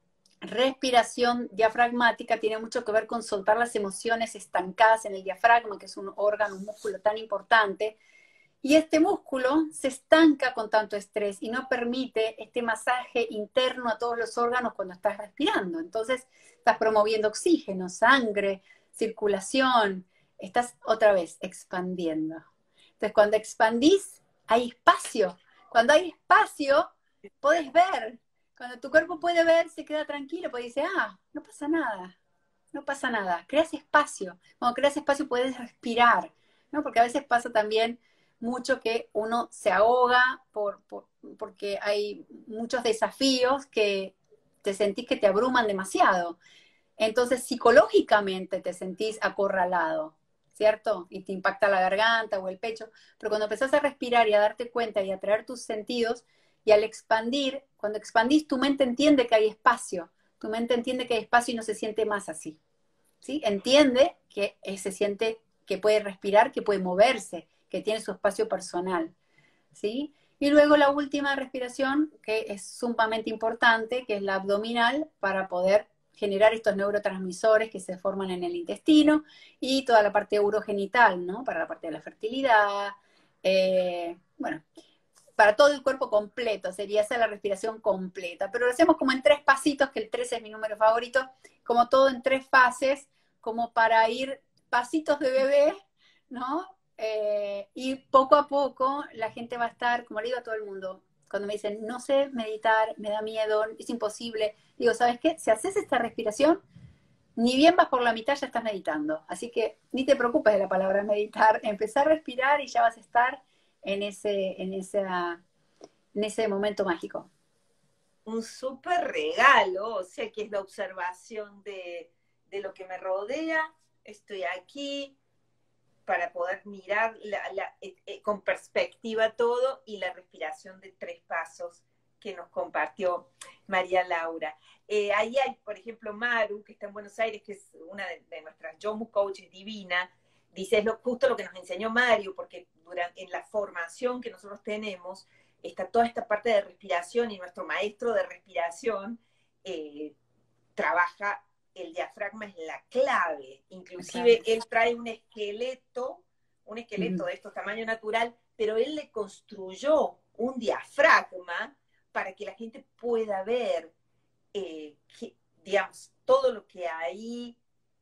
respiración diafragmática tiene mucho que ver con soltar las emociones estancadas en el diafragma, que es un órgano, un músculo tan importante. Y este músculo se estanca con tanto estrés y no permite este masaje interno a todos los órganos cuando estás respirando. Entonces, estás promoviendo oxígeno, sangre, circulación, estás otra vez expandiendo. Entonces, cuando expandís, hay espacio. Cuando hay espacio, podés ver. Cuando tu cuerpo puede ver, se queda tranquilo, porque dice, ah, no pasa nada, no pasa nada. Creas espacio. Cuando creas espacio, puedes respirar, ¿no? Porque a veces pasa también mucho que uno se ahoga por, por, porque hay muchos desafíos que te sentís que te abruman demasiado. Entonces, psicológicamente te sentís acorralado, ¿cierto? Y te impacta la garganta o el pecho. Pero cuando empezás a respirar y a darte cuenta y a traer tus sentidos, y al expandir, cuando expandís, tu mente entiende que hay espacio. Tu mente entiende que hay espacio y no se siente más así. ¿Sí? Entiende que eh, se siente que puede respirar, que puede moverse, que tiene su espacio personal, ¿sí? Y luego la última respiración, que es sumamente importante, que es la abdominal, para poder generar estos neurotransmisores que se forman en el intestino, y toda la parte urogenital, ¿no? Para la parte de la fertilidad, eh, bueno, para todo el cuerpo completo, sería esa la respiración completa, pero lo hacemos como en tres pasitos, que el tres es mi número favorito, como todo en tres fases, como para ir pasitos de bebé, ¿no? Eh, y poco a poco la gente va a estar, como le digo a todo el mundo, cuando me dicen, no sé meditar, me da miedo, es imposible, digo, ¿sabes qué? Si haces esta respiración, ni bien vas por la mitad, ya estás meditando. Así que ni te preocupes de la palabra meditar, empezar a respirar y ya vas a estar en ese, en esa, en ese momento mágico. Un súper regalo, o sea que es la observación de, de lo que me rodea, estoy aquí para poder mirar la, la, eh, eh, con perspectiva todo y la respiración de tres pasos que nos compartió María Laura. Eh, ahí hay, por ejemplo, Maru, que está en Buenos Aires, que es una de, de nuestras Yomu Coaches divina, dice, es lo, justo lo que nos enseñó Mario, porque durante, en la formación que nosotros tenemos, está toda esta parte de respiración y nuestro maestro de respiración eh, trabaja, el diafragma es la clave, inclusive él trae un esqueleto, un esqueleto de estos tamaño natural, pero él le construyó un diafragma para que la gente pueda ver, eh, que, digamos, todo lo que ahí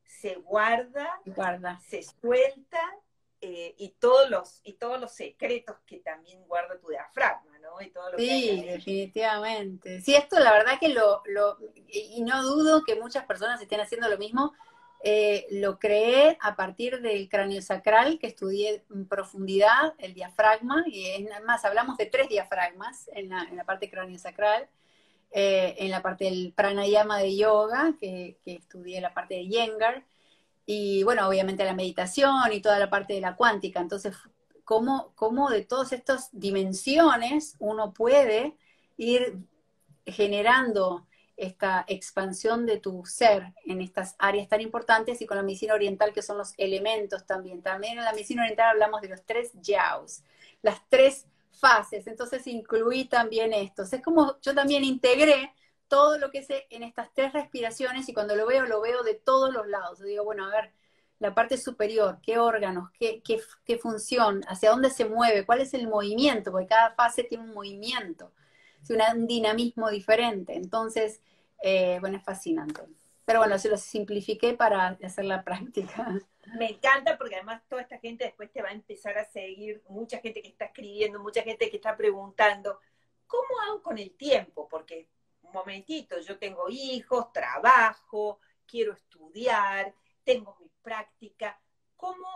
se guarda, Guarda. se suelta, eh, y, todos los, y todos los secretos que también guarda tu diafragma, ¿no? Y todo lo que hay Sí, ahí. definitivamente. Sí, esto la verdad que lo, lo y no dudo que muchas personas estén haciendo lo mismo. Eh, lo creé a partir del craneosacral, que estudié en profundidad, el diafragma, y es más, hablamos de tres diafragmas en la, en la parte craneosacral, eh, en la parte del pranayama de yoga, que, que estudié la parte de Iyengar, y bueno, obviamente la meditación y toda la parte de la cuántica. Entonces, ¿cómo, cómo de todas estas dimensiones uno puede ir generando esta expansión de tu ser en estas áreas tan importantes, y con la medicina oriental, que son los elementos también. También en la medicina oriental hablamos de los tres yaos, las tres fases, entonces incluí también estos. Es como yo también integré todo lo que sé en estas tres respiraciones, y cuando lo veo, lo veo de todos los lados. Yo digo, bueno, a ver, la parte superior, qué órganos, qué, qué, qué función, hacia dónde se mueve, cuál es el movimiento, porque cada fase tiene un movimiento, un dinamismo diferente. Entonces, eh, bueno, es fascinante. Pero bueno, se lo simplifiqué para hacer la práctica. Me encanta porque además toda esta gente después te va a empezar a seguir, mucha gente que está escribiendo, mucha gente que está preguntando, ¿cómo hago con el tiempo? Porque, un momentito, yo tengo hijos, trabajo, quiero estudiar, tengo mi práctica. ¿Cómo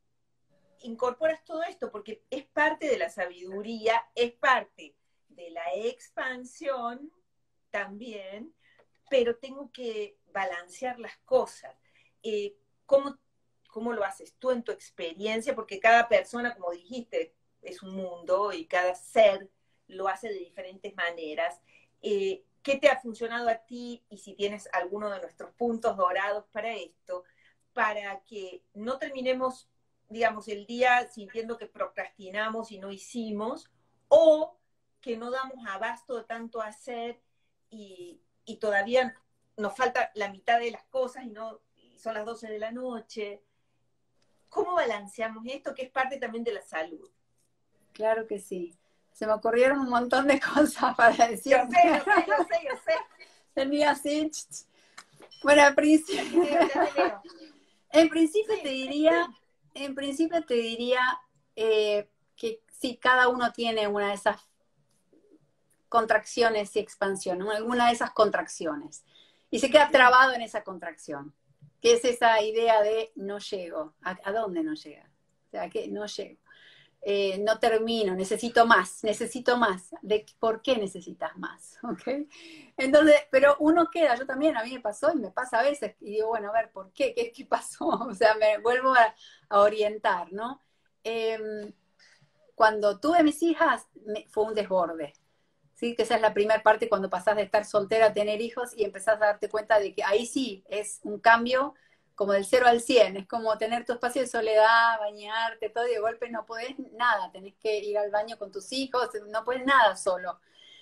incorporas todo esto? Porque es parte de la sabiduría, es parte de la expansión también, pero tengo que balancear las cosas. Eh, ¿cómo, ¿Cómo lo haces tú en tu experiencia? Porque cada persona, como dijiste, es un mundo y cada ser lo hace de diferentes maneras. Eh, ¿Qué te ha funcionado a ti? Y si tienes alguno de nuestros puntos dorados para esto, para que no terminemos, digamos, el día sintiendo que procrastinamos y no hicimos, o que no damos abasto de tanto hacer y, y todavía nos falta la mitad de las cosas y, no, y son las doce de la noche. ¿Cómo balanceamos esto, que es parte también de la salud? Claro que sí. Se me ocurrieron un montón de cosas para decir. Yo sé, yo sé, yo sé, yo sé. Tenía así. Bueno, al principio. Ya te leo, ya te leo. En principio Sí, te sí, diría, sí. en principio te diría eh, que sí, cada uno tiene una de esas contracciones y expansiones, alguna de esas contracciones. Y se queda trabado en esa contracción, que es esa idea de no llego. ¿A, a dónde no llega? O sea, que no llego. Eh, no termino, necesito más, necesito más. ¿De por qué necesitas más? ¿Okay? Entonces, pero uno queda, yo también, a mí me pasó y me pasa a veces, y digo, bueno, a ver, ¿por qué? ¿Qué, qué pasó? O sea, me vuelvo a, a orientar, ¿no? Eh, cuando tuve mis hijas, me, fue un desborde. ¿Sí? Que esa es la primera parte, cuando pasás de estar soltera a tener hijos y empezás a darte cuenta de que ahí sí es un cambio como del cero al cien, es como tener tu espacio de soledad, bañarte, todo, y de golpe no podés nada, tenés que ir al baño con tus hijos, no podés nada solo.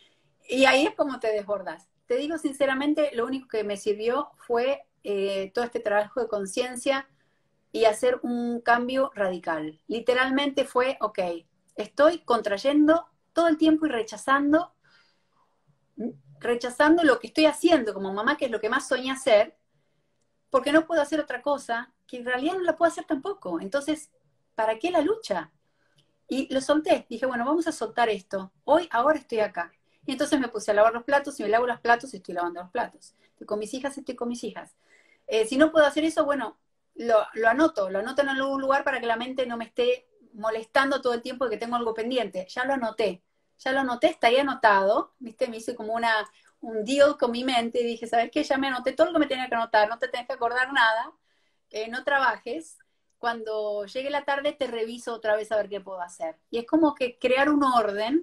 Y ahí es como te desbordas. Te digo sinceramente, lo único que me sirvió fue eh, todo este trabajo de conciencia y hacer un cambio radical. Literalmente fue, ok, estoy contrayendo todo el tiempo y rechazando rechazando lo que estoy haciendo como mamá, que es lo que más soñé hacer, porque no puedo hacer otra cosa, que en realidad no la puedo hacer tampoco. Entonces, ¿para qué la lucha? Y lo solté. Dije, bueno, vamos a soltar esto. Hoy, ahora estoy acá. Y entonces me puse a lavar los platos, y me lavo los platos, y estoy lavando los platos. Estoy con mis hijas, estoy con mis hijas. Eh, si no puedo hacer eso, bueno, lo, lo anoto, lo anoto en algún lugar para que la mente no me esté molestando todo el tiempo de que tengo algo pendiente. Ya lo anoté. Ya lo anoté, está ahí anotado, ¿viste? Me hice como una, un deal con mi mente y dije, ¿sabes qué? Ya me anoté todo lo que me tenía que anotar, no te tenés que acordar nada, eh, no trabajes. Cuando llegue la tarde te reviso otra vez a ver qué puedo hacer. Y es como que crear un orden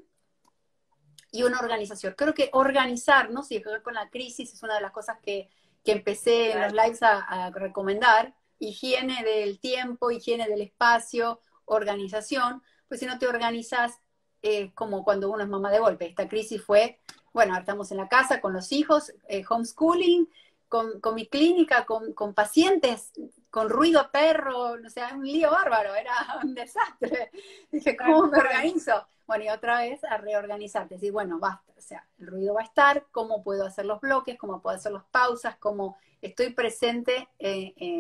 y una organización. Creo que organizarnos, y con la crisis es una de las cosas que, que empecé en los lives a, a recomendar, higiene del tiempo, higiene del espacio, organización, pues si no te organizas, eh, como cuando uno es mamá de golpe. Esta crisis fue, bueno, ahora estamos en la casa con los hijos, eh, homeschooling, con, con, mi clínica, con, con pacientes, con ruido a perro, o sea, un lío bárbaro, era un desastre. Dije, ¿cómo me organizo? Bueno, y otra vez a reorganizarte, decir, bueno, basta, o sea, el ruido va a estar, ¿cómo puedo hacer los bloques? ¿Cómo puedo hacer las pausas? ¿Cómo estoy presente eh, eh,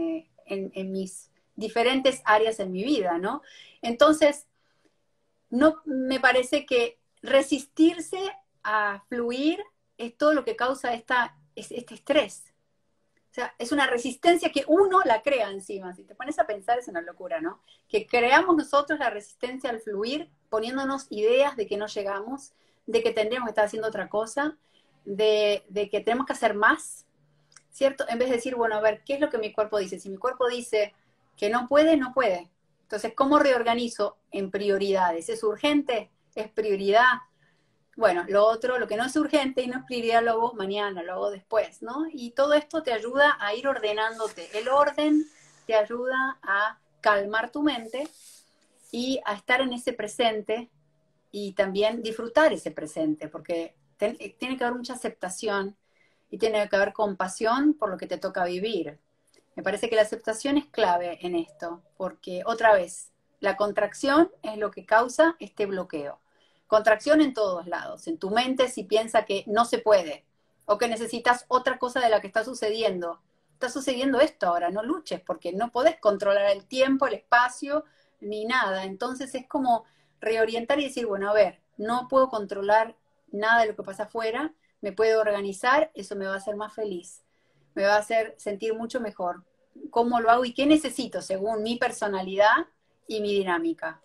en, en mis diferentes áreas en mi vida, ¿no? Entonces, no me parece que resistirse a fluir es todo lo que causa esta, este estrés. O sea, es una resistencia que uno la crea encima. Si te pones a pensar, es una locura, ¿no? Que creamos nosotros la resistencia al fluir, poniéndonos ideas de que no llegamos, de que tendríamos que estar haciendo otra cosa, de, de que tenemos que hacer más, ¿cierto? En vez de decir, bueno, a ver, ¿qué es lo que mi cuerpo dice? Si mi cuerpo dice que no puede, no puede. Entonces, ¿cómo reorganizo en prioridades? ¿Es urgente? ¿Es prioridad? Bueno, lo otro, lo que no es urgente y no es prioridad, lo hago mañana, lo hago después, ¿no? Y todo esto te ayuda a ir ordenándote. El orden te ayuda a calmar tu mente y a estar en ese presente y también disfrutar ese presente, porque ten, tiene que haber mucha aceptación y tiene que haber compasión por lo que te toca vivir. Me parece que la aceptación es clave en esto, porque otra vez, la contracción es lo que causa este bloqueo. Contracción en todos lados, en tu mente si piensa que no se puede, o que necesitas otra cosa de la que está sucediendo. Está sucediendo esto ahora, no luches, porque no podés controlar el tiempo, el espacio, ni nada. Entonces es como reorientar y decir, bueno, a ver, no puedo controlar nada de lo que pasa afuera, me puedo organizar, eso me va a hacer más feliz, me va a hacer sentir mucho mejor. ¿Cómo lo hago y qué necesito según mi personalidad y mi dinámica?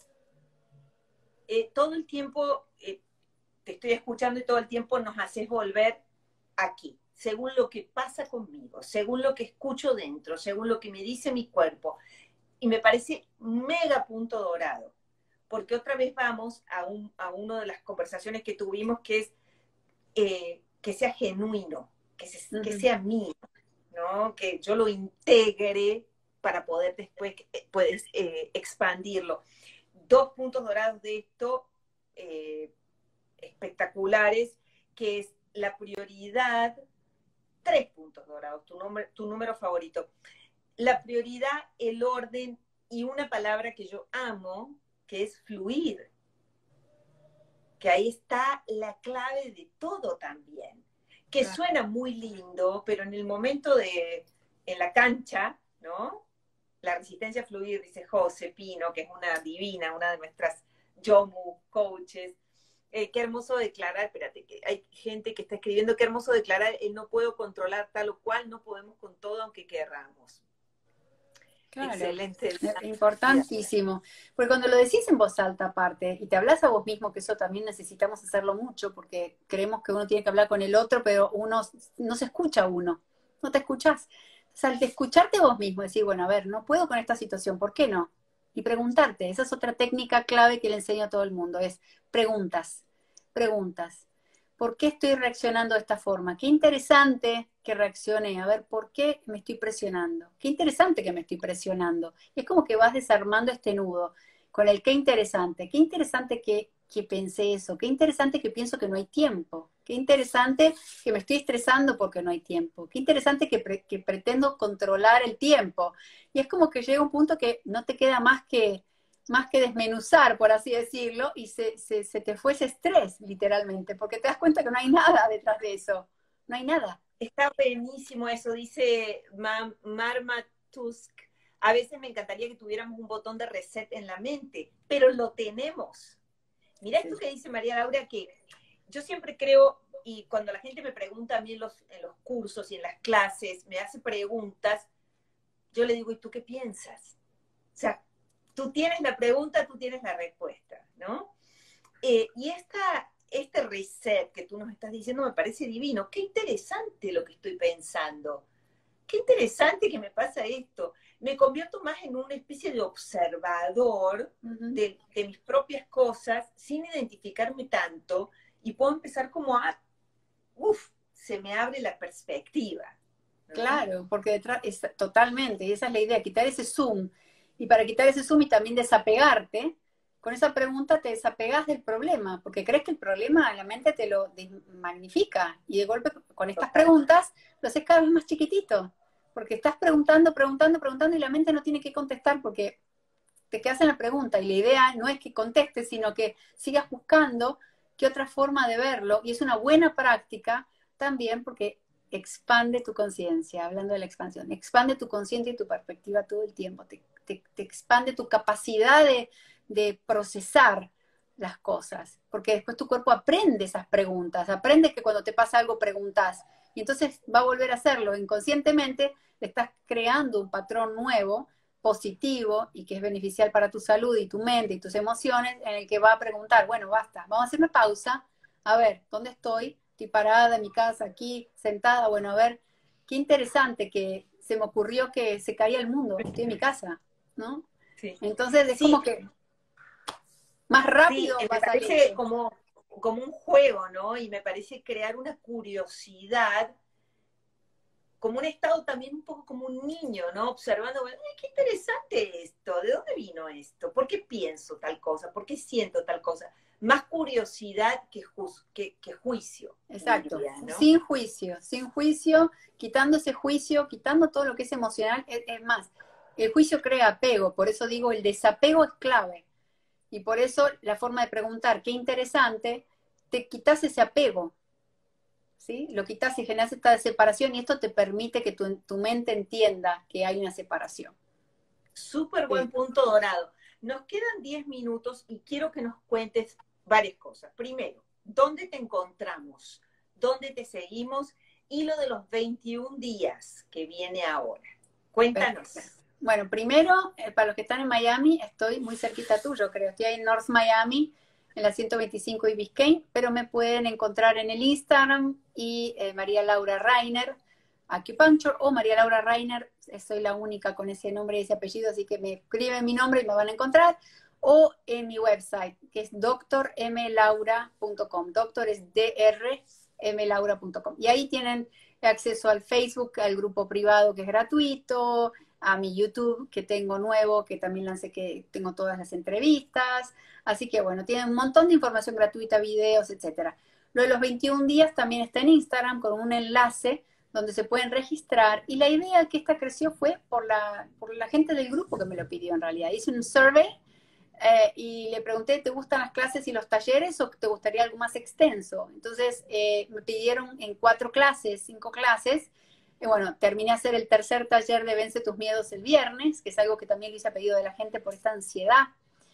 Eh, todo el tiempo eh, te estoy escuchando y todo el tiempo nos haces volver aquí, según lo que pasa conmigo, según lo que escucho dentro, según lo que me dice mi cuerpo. Y me parece mega punto dorado, porque otra vez vamos a, un, a una de las conversaciones que tuvimos, que es eh, que sea genuino, que, se, Uh-huh. que sea mío, ¿no? Que yo lo integre para poder después eh, puedes, eh, expandirlo. Dos puntos dorados de esto eh, espectaculares, que es la prioridad, tres puntos dorados, tu, nombre, tu número favorito. La prioridad, el orden y una palabra que yo amo, que es fluir. Que ahí está la clave de todo también. Que Claro. Suena muy lindo, pero en el momento de, en la cancha, ¿no? La resistencia a fluir, dice José Pino, que es una divina, una de nuestras Yomu coaches. Eh, qué hermoso declarar, espérate, que hay gente que está escribiendo, qué hermoso declarar, el no puedo controlar tal o cual, no podemos con todo aunque querramos. Claro, Excelente. importantísimo. Porque cuando lo decís en voz alta aparte, y te hablas a vos mismo, que eso también necesitamos hacerlo mucho, porque creemos que uno tiene que hablar con el otro, pero uno no se escucha a uno, no te escuchás. Entonces, al de escucharte a vos mismo, decir, bueno, a ver, no puedo con esta situación, ¿por qué no? Y preguntarte, esa es otra técnica clave que le enseño a todo el mundo, es preguntas, preguntas. ¿Por qué estoy reaccionando de esta forma? Qué interesante que reaccione, a ver, ¿por qué me estoy presionando? Qué interesante que me estoy presionando. Es como que vas desarmando este nudo con el qué interesante, qué interesante que, que pensé eso, qué interesante que pienso que no hay tiempo, qué interesante que me estoy estresando porque no hay tiempo, qué interesante que, pre, que pretendo controlar el tiempo. Y es como que llega un punto que no te queda más que más que desmenuzar, por así decirlo, y se, se, se te fue ese estrés, literalmente, porque te das cuenta que no hay nada detrás de eso, no hay nada. Está buenísimo eso, dice Marma Tusk. A veces me encantaría que tuviéramos un botón de reset en la mente, pero lo tenemos. Mira esto que dice María Laura, que yo siempre creo, y cuando la gente me pregunta a mí en los, en los cursos y en las clases, me hace preguntas, yo le digo, ¿y tú qué piensas? O sea, tú tienes la pregunta, tú tienes la respuesta, ¿no? Eh, y esta, este reset que tú nos estás diciendo me parece divino. Qué interesante lo que estoy pensando. Qué interesante que me pasa esto. Me convierto más en una especie de observador uh-huh. de, de mis propias cosas sin identificarme tanto y puedo empezar como a, uff, se me abre la perspectiva, ¿no? Claro, porque detrás, es, totalmente, y esa es la idea, quitar ese zoom. Y para quitar ese zoom y también desapegarte, con esa pregunta te desapegas del problema, porque crees que el problema la mente te lo magnifica, y de golpe con estas preguntas lo haces cada vez más chiquitito, porque estás preguntando, preguntando, preguntando, y la mente no tiene que contestar porque te quedas en la pregunta, y la idea no es que contestes, sino que sigas buscando qué otra forma de verlo, y es una buena práctica también porque expande tu conciencia, hablando de la expansión, expande tu conciencia y tu perspectiva todo el tiempo, te, te, te expande tu capacidad de, de procesar las cosas, porque después tu cuerpo aprende esas preguntas, aprende que cuando te pasa algo preguntas, y entonces va a volver a hacerlo inconscientemente, le estás creando un patrón nuevo, positivo, y que es beneficial para tu salud y tu mente y tus emociones, en el que va a preguntar, bueno, basta, vamos a hacer una pausa, a ver, ¿dónde estoy? Estoy parada en mi casa, aquí, sentada, bueno, a ver, qué interesante que se me ocurrió que se caía el mundo, estoy en mi casa, ¿no? Sí, Entonces es sí, como que más sí, rápido eh, va me a salir parece eso. como, como un juego, ¿no? Y me parece crear una curiosidad, como un estado también un poco como un niño, ¿no? Observando, "Ay, qué interesante esto, ¿de dónde vino esto? ¿Por qué pienso tal cosa? ¿Por qué siento tal cosa?" Más curiosidad que, ju que, que juicio, Exacto, diría, ¿no? sin juicio, sin juicio, quitando ese juicio, quitando todo lo que es emocional, es, es más, el juicio crea apego, por eso digo, el desapego es clave. Y por eso la forma de preguntar, qué interesante, te quitas ese apego, ¿sí? Lo quitas y generas esta separación y esto te permite que tu, tu mente entienda que hay una separación. Súper buen Sí. punto, Dorado. Nos quedan diez minutos y quiero que nos cuentes varias cosas. Primero, ¿dónde te encontramos? ¿Dónde te seguimos? Y lo de los veintiún días que viene ahora. Perfecto. Cuéntanos. Bueno, primero, eh, para los que están en Miami, estoy muy cerquita tuyo, creo. Estoy ahí en North Miami, en la ciento veinticinco y Biscayne, pero me pueden encontrar en el Instagram y eh, María Laura Rainer, Acupuncture, o María Laura Rainer, eh, soy la única con ese nombre y ese apellido, así que me escriben mi nombre y me van a encontrar, o en mi website, que es doctor m laura punto com. Doctor es D R m laura punto com. Y ahí tienen acceso al Facebook, al grupo privado que es gratuito, a mi YouTube que tengo nuevo, que también lancé, que tengo todas las entrevistas. Así que bueno, tienen un montón de información gratuita, videos, etcétera. Lo de los veintiún días también está en Instagram con un enlace donde se pueden registrar. Y la idea que esta creció fue por la, por la gente del grupo que me lo pidió en realidad. Hice un survey eh, y le pregunté, ¿te gustan las clases y los talleres o te gustaría algo más extenso? Entonces eh, me pidieron en cuatro clases, cinco clases. Y bueno, terminé a hacer el tercer taller de Vence tus miedos el viernes, que es algo que también lo hice a pedido de la gente por esta ansiedad.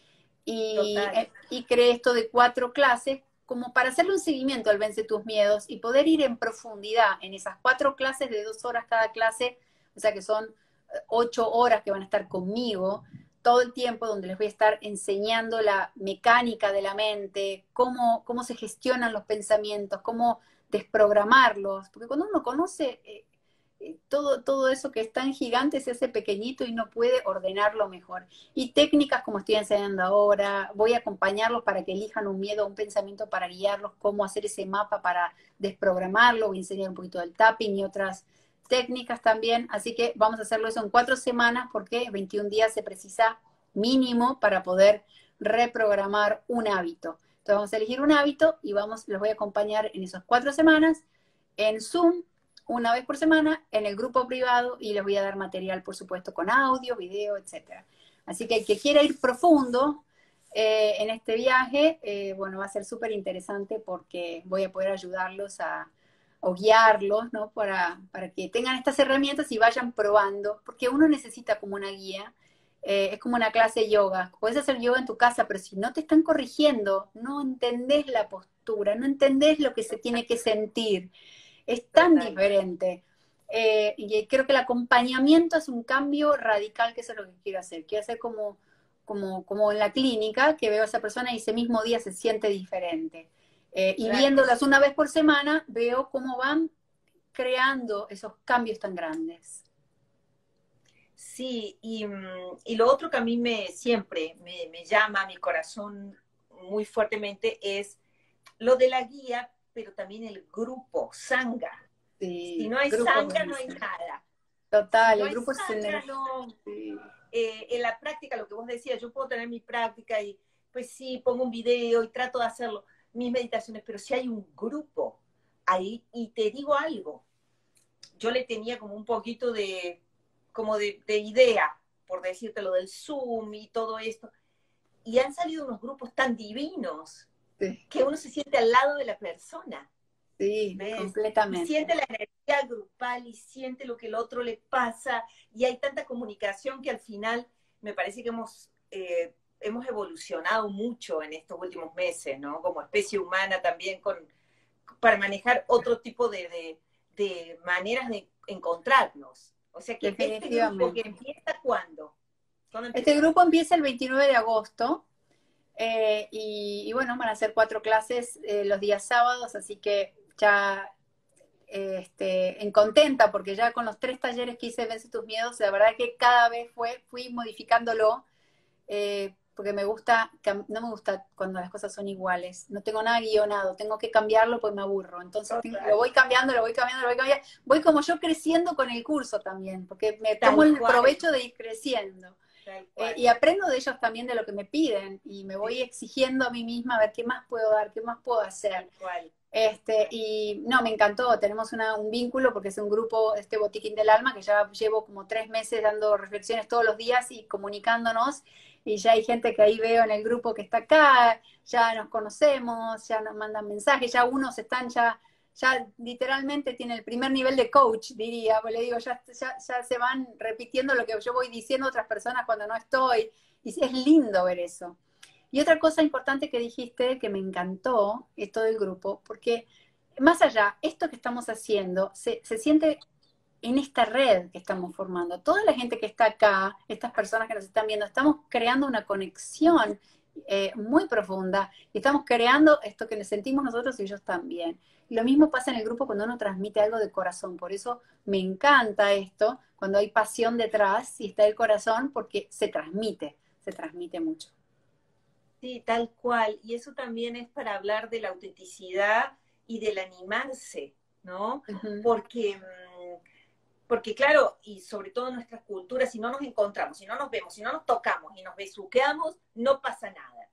Y, Total. eh, y creé esto de cuatro clases como para hacerle un seguimiento al Vence tus miedos y poder ir en profundidad en esas cuatro clases de dos horas cada clase, o sea que son eh, ocho horas que van a estar conmigo todo el tiempo, donde les voy a estar enseñando la mecánica de la mente, cómo, cómo se gestionan los pensamientos, cómo desprogramarlos, porque cuando uno conoce eh, eh, todo, todo eso que es tan gigante se hace pequeñito y no puede ordenarlo mejor. Y técnicas como estoy enseñando ahora, voy a acompañarlos para que elijan un miedo, un pensamiento para guiarlos, cómo hacer ese mapa para desprogramarlo, voy a enseñar un poquito del tapping y otras técnicas también, así que vamos a hacerlo eso en cuatro semanas porque veintiún días se precisa mínimo para poder reprogramar un hábito. Entonces vamos a elegir un hábito y vamos, los voy a acompañar en esas cuatro semanas en Zoom, una vez por semana, en el grupo privado y les voy a dar material, por supuesto, con audio, video, etcétera. Así que el que quiera ir profundo eh, en este viaje, eh, bueno, va a ser súper interesante porque voy a poder ayudarlos a o guiarlos, ¿no? Para, para que tengan estas herramientas y vayan probando, porque uno necesita como una guía, eh, es como una clase de yoga, puedes hacer yoga en tu casa, pero si no te están corrigiendo, no entendés la postura, no entendés lo que se tiene que sentir, es tan Total. diferente. Eh, y creo que el acompañamiento es un cambio radical, que eso es lo que quiero hacer, quiero hacer como, como, como en la clínica, que veo a esa persona y ese mismo día se siente diferente. Eh, y Claro. viéndolas una vez por semana, veo cómo van creando esos cambios tan grandes. Sí, y, mm, y lo otro que a mí me siempre me, me llama a mi corazón muy fuertemente es lo de la guía, pero también el grupo, sangha. Si Sí, no hay grupos sangha, no hay buenísimos. nada. Si Total, no el hay grupo es sangha, energía. no. Sí. Eh, en la práctica, lo que vos decías, yo puedo tener mi práctica y pues sí, pongo un video y trato de hacerlo, mis meditaciones, pero si hay un grupo ahí, y te digo algo, yo le tenía como un poquito de, como de, de idea, por decirte lo del Zoom y todo esto, y han salido unos grupos tan divinos Sí. que uno se siente al lado de la persona. Sí, ¿ves? Y completamente. siente la energía grupal y siente lo que el otro le pasa y hay tanta comunicación que al final me parece que hemos, eh, hemos evolucionado mucho en estos últimos meses, ¿no? Como especie humana también con, para manejar otro tipo de, de, de maneras de encontrarnos. O sea que este grupo que Definitivamente. empieza, ¿cuándo? ¿Cuándo Este empieza? grupo empieza el veintinueve de agosto. Eh, y, y, bueno, van a ser cuatro clases eh, los días sábados, así que ya eh, este, en contenta, porque ya con los tres talleres que hice Vence tus miedos, la verdad que cada vez fue, fui modificándolo, eh, porque me gusta, no me gusta cuando las cosas son iguales, no tengo nada guionado, tengo que cambiarlo pues me aburro, entonces lo voy cambiando, lo voy cambiando, lo voy cambiando, voy como yo creciendo con el curso también, porque me tomo Tal el cual, provecho de ir creciendo. tal Eh, cual. y aprendo de ellos también de lo que me piden y me voy Sí, exigiendo a mí misma a ver qué más puedo dar, qué más puedo hacer. tal cual. Este, y no, me encantó, tenemos una, un vínculo porque es un grupo, este Botiquín del Alma, que ya llevo como tres meses dando reflexiones todos los días y comunicándonos, y ya hay gente que ahí veo en el grupo que está acá, ya nos conocemos, ya nos mandan mensajes, ya unos están ya, ya literalmente tiene el primer nivel de coach, diría, pues le digo, ya, ya, ya se van repitiendo lo que yo voy diciendo a otras personas cuando no estoy, y es lindo ver eso. Y otra cosa importante que dijiste, que me encantó, es todo el grupo, porque más allá, esto que estamos haciendo, se, se siente en esta red que estamos formando. Toda la gente que está acá, estas personas que nos están viendo, estamos creando una conexión eh, muy profunda y estamos creando esto que sentimos nosotros y ellos también. Y lo mismo pasa en el grupo cuando uno transmite algo de corazón. Por eso me encanta esto, cuando hay pasión detrás y está el corazón, porque se transmite, se transmite mucho. Sí, tal cual. Y eso también es para hablar de la autenticidad y del animarse, ¿no? Uh -huh. Porque, mm, porque claro, y sobre todo en nuestras culturas, si no nos encontramos, si no nos vemos, si no nos tocamos y nos besuqueamos, no pasa nada.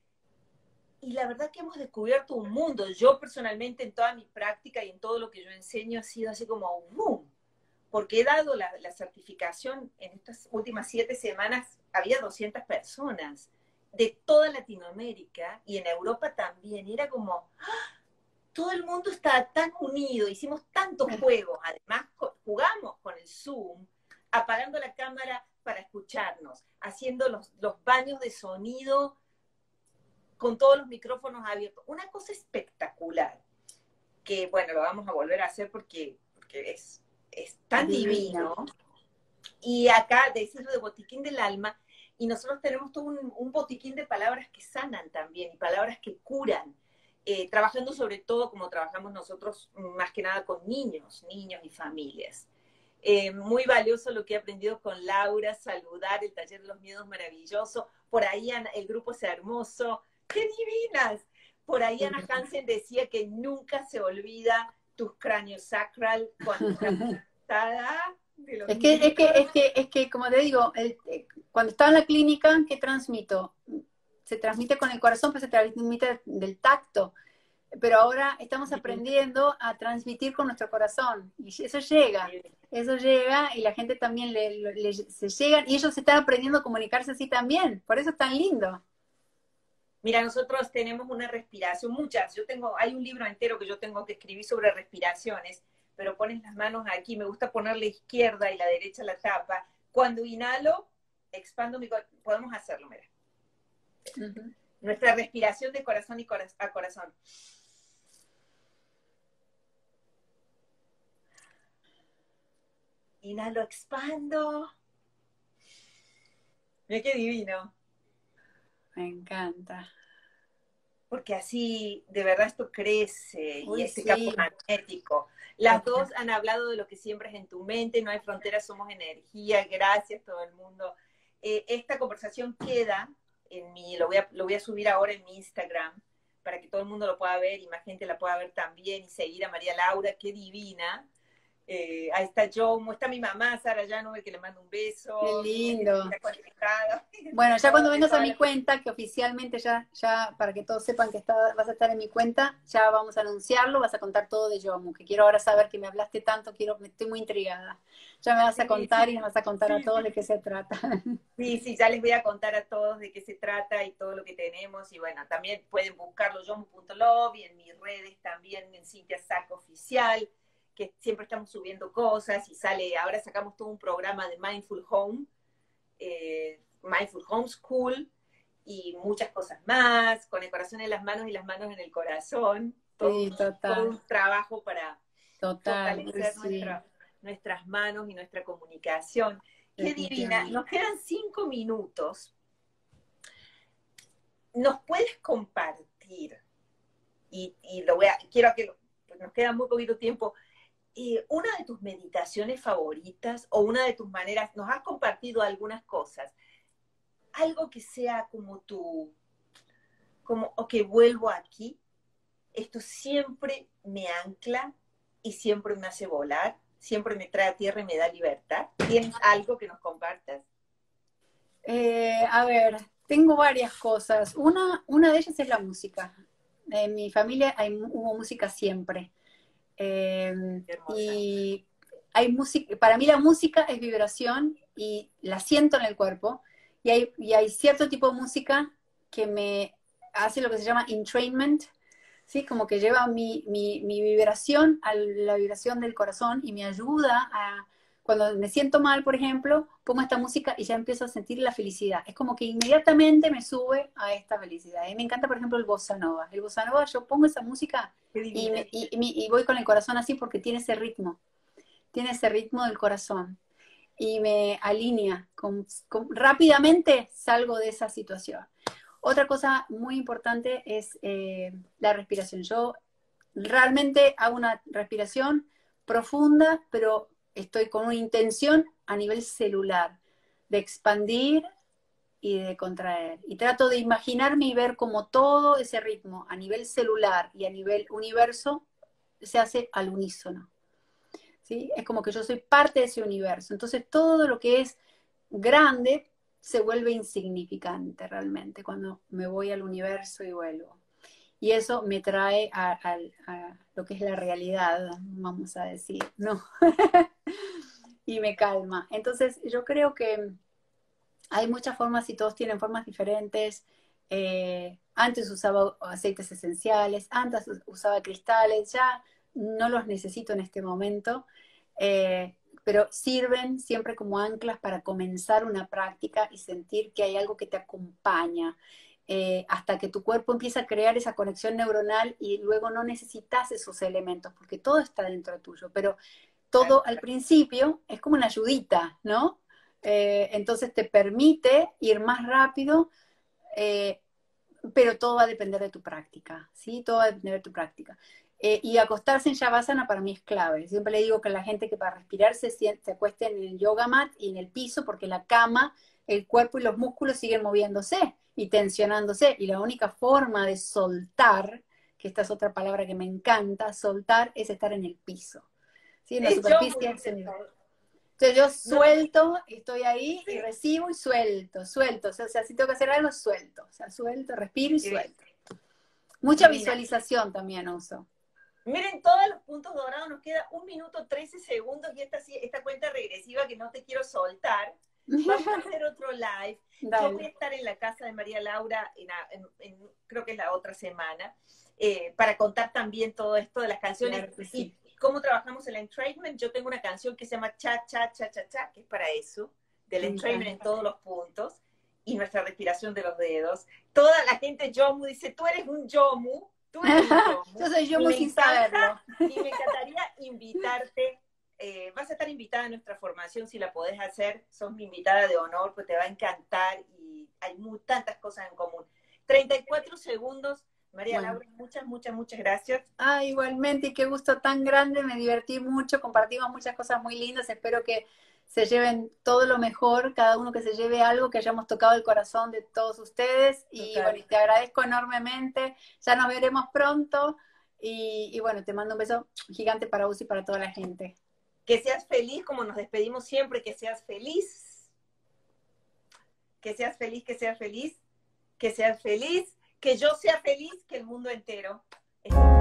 Y la verdad que hemos descubierto un mundo. Yo personalmente en toda mi práctica y en todo lo que yo enseño ha sido así como boom, porque he dado la, la certificación en estas últimas siete semanas, había doscientas personas de toda Latinoamérica y en Europa también. Y era como, ¡ah! Todo el mundo está tan unido, hicimos tantos juegos, además jugamos con el Zoom, apagando la cámara para escucharnos, haciendo los, los baños de sonido con todos los micrófonos abiertos. Una cosa espectacular, que bueno, lo vamos a volver a hacer porque, porque es, es tan divino. divino. Y acá decirlo de Botiquín del Alma, y nosotros tenemos todo un, un botiquín de palabras que sanan también, y palabras que curan, eh, trabajando sobre todo como trabajamos nosotros, más que nada con niños, niños y familias. Eh, muy valioso lo que he aprendido con Laura, saludar, el taller de los miedos maravilloso, por ahí Ana, el grupo es hermoso, ¡qué divinas! Por ahí Ana Hansen decía que nunca se olvida tus cráneos sacral cuando estás sentada. Es que, es, que, es, que, es que, como te digo, el, cuando estaba en la clínica, ¿qué transmito? Se transmite con el corazón, pues se transmite del tacto. Pero ahora estamos aprendiendo a transmitir con nuestro corazón. Y eso llega, eso llega y la gente también le, le, se llegan y ellos están aprendiendo a comunicarse así también. Por eso es tan lindo. Mira, nosotros tenemos una respiración, muchas. Yo tengo, hay un libro entero que yo tengo que escribir sobre respiraciones, pero pones las manos aquí, me gusta poner la izquierda y la derecha la tapa. Cuando inhalo, expando mi corazón. Podemos hacerlo, mira. Uh-huh. Nuestra respiración de corazón y cora a corazón. Inhalo, expando. Mira qué divino. Me encanta. Porque así, de verdad, esto crece. Uy, y este sí. Campo magnético. Las okay. dos han hablado de lo que siembras en tu mente, no hay fronteras, somos energía, gracias todo el mundo. Eh, esta conversación queda en mi, lo voy, a, lo voy a subir ahora en mi Instagram, para que todo el mundo lo pueda ver y más gente la pueda ver también, y seguir a María Laura, qué divina. Eh, ahí está Jomo, está mi mamá, Sara Llano, que le mando un beso. Qué lindo. Está conectado. Bueno, ya cuando vengas a mi la... cuenta, que oficialmente ya, ya para que todos sepan que está, vas a estar en mi cuenta, ya vamos a anunciarlo, vas a contar todo de Yomu, que quiero ahora saber que me hablaste tanto, quiero, me estoy muy intrigada. Ya me vas a contar sí, sí, y nos vas a contar sí, a todos sí. de qué se trata. Sí, sí, ya les voy a contar a todos de qué se trata y todo lo que tenemos. Y bueno, también pueden buscarlo yomu punto love y en mis redes también en Cintia Sac Oficial, que siempre estamos subiendo cosas y sale, ahora sacamos todo un programa de Mindful Home, eh, Mindful Homeschool y muchas cosas más, con el corazón en las manos y las manos en el corazón. Todo, sí, total. Todo un trabajo para total, fortalecer sí. nuestra, nuestras manos y nuestra comunicación. Qué divina. Nos quedan cinco minutos. ¿Nos puedes compartir? Y, y lo voy a, quiero que pues nos queda muy poquito tiempo. Eh, una de tus meditaciones favoritas o una de tus maneras, nos has compartido algunas cosas, algo que sea como tu, como, ok, vuelvo aquí, esto siempre me ancla y siempre me hace volar, siempre me trae a tierra y me da libertad. ¿Tienes algo que nos compartas? Eh, a ver, tengo varias cosas. Una, una de ellas es la música. En mi familia hay, hubo música siempre. Eh, y hay música, para mí la música es vibración y la siento en el cuerpo. Y hay, y hay cierto tipo de música que me hace lo que se llama entrainment, ¿sí? Como que lleva mi, mi, mi vibración a la vibración del corazón y me ayuda a, cuando me siento mal, por ejemplo, pongo esta música y ya empiezo a sentir la felicidad. Es como que inmediatamente me sube a esta felicidad. A mí me encanta, por ejemplo, el bossa nova. El bossa nova, yo pongo esa música y, me, y, y, y voy con el corazón así porque tiene ese ritmo. Tiene ese ritmo del corazón. Y me alinea. Con, con, rápidamente salgo de esa situación. Otra cosa muy importante es eh, la respiración. Yo realmente hago una respiración profunda, pero estoy con una intención a nivel celular, de expandir y de contraer. Y trato de imaginarme y ver cómo todo ese ritmo a nivel celular y a nivel universo se hace al unísono. ¿Sí? Es como que yo soy parte de ese universo. Entonces todo lo que es grande se vuelve insignificante realmente cuando me voy al universo y vuelvo. Y eso me trae a, a, a lo que es la realidad, vamos a decir, ¿no? Y me calma. Entonces yo creo que hay muchas formas y todos tienen formas diferentes. Eh, antes usaba aceites esenciales, antes usaba cristales, ya no los necesito en este momento. Eh, pero sirven siempre como anclas para comenzar una práctica y sentir que hay algo que te acompaña, eh, hasta que tu cuerpo empieza a crear esa conexión neuronal y luego no necesitas esos elementos, porque todo está dentro tuyo, pero todo al principio es como una ayudita, ¿no? Eh, entonces te permite ir más rápido, eh, pero todo va a depender de tu práctica, ¿sí? Todo va a depender de tu práctica. Eh, y acostarse en Shavasana para mí es clave. Siempre le digo que la gente que para respirar se, se acueste en el yoga mat y en el piso, porque la cama, el cuerpo y los músculos siguen moviéndose y tensionándose. Y la única forma de soltar, que esta es otra palabra que me encanta, soltar es estar en el piso. ¿Sí? En la superficie. Entonces yo suelto, estoy ahí sí. y recibo y suelto, suelto. O sea, si tengo que hacer algo, suelto. O sea, suelto, respiro y suelto. Mucha visualización también uso. Miren todos los puntos dorados, nos queda un minuto trece segundos y esta, esta cuenta regresiva que no te quiero soltar. Vamos a hacer otro live. Dale. Yo voy a estar en la casa de María Laura, en, en, en, creo que es la otra semana, eh, para contar también todo esto de las canciones. Claro que sí. Y cómo trabajamos el entrainment. Yo tengo una canción que se llama Cha, Cha, Cha, Cha, Cha, que es para eso, del entrainment en todos los puntos, y nuestra respiración de los dedos. Toda la gente Yomu dice, tú eres un Yomu, tú eres un Yomu. Yo soy Yomu sin saberlo. Y me encantaría invitarte, eh, vas a estar invitada a nuestra formación si la podés hacer, sos mi invitada de honor, pues te va a encantar y hay muy, tantas cosas en común. treinta y cuatro segundos. María bueno. Laura, muchas, muchas, muchas gracias. Ah, igualmente, y qué gusto tan grande, me divertí mucho, compartimos muchas cosas muy lindas, espero que se lleven todo lo mejor, cada uno que se lleve algo, que hayamos tocado el corazón de todos ustedes, y Total. Bueno, te agradezco enormemente, ya nos veremos pronto, y, y bueno, te mando un beso gigante para vos y para toda la gente. Que seas feliz, como nos despedimos siempre, que seas feliz. Que seas feliz, que seas feliz, que seas feliz, que yo sea feliz, que el mundo entero esté feliz.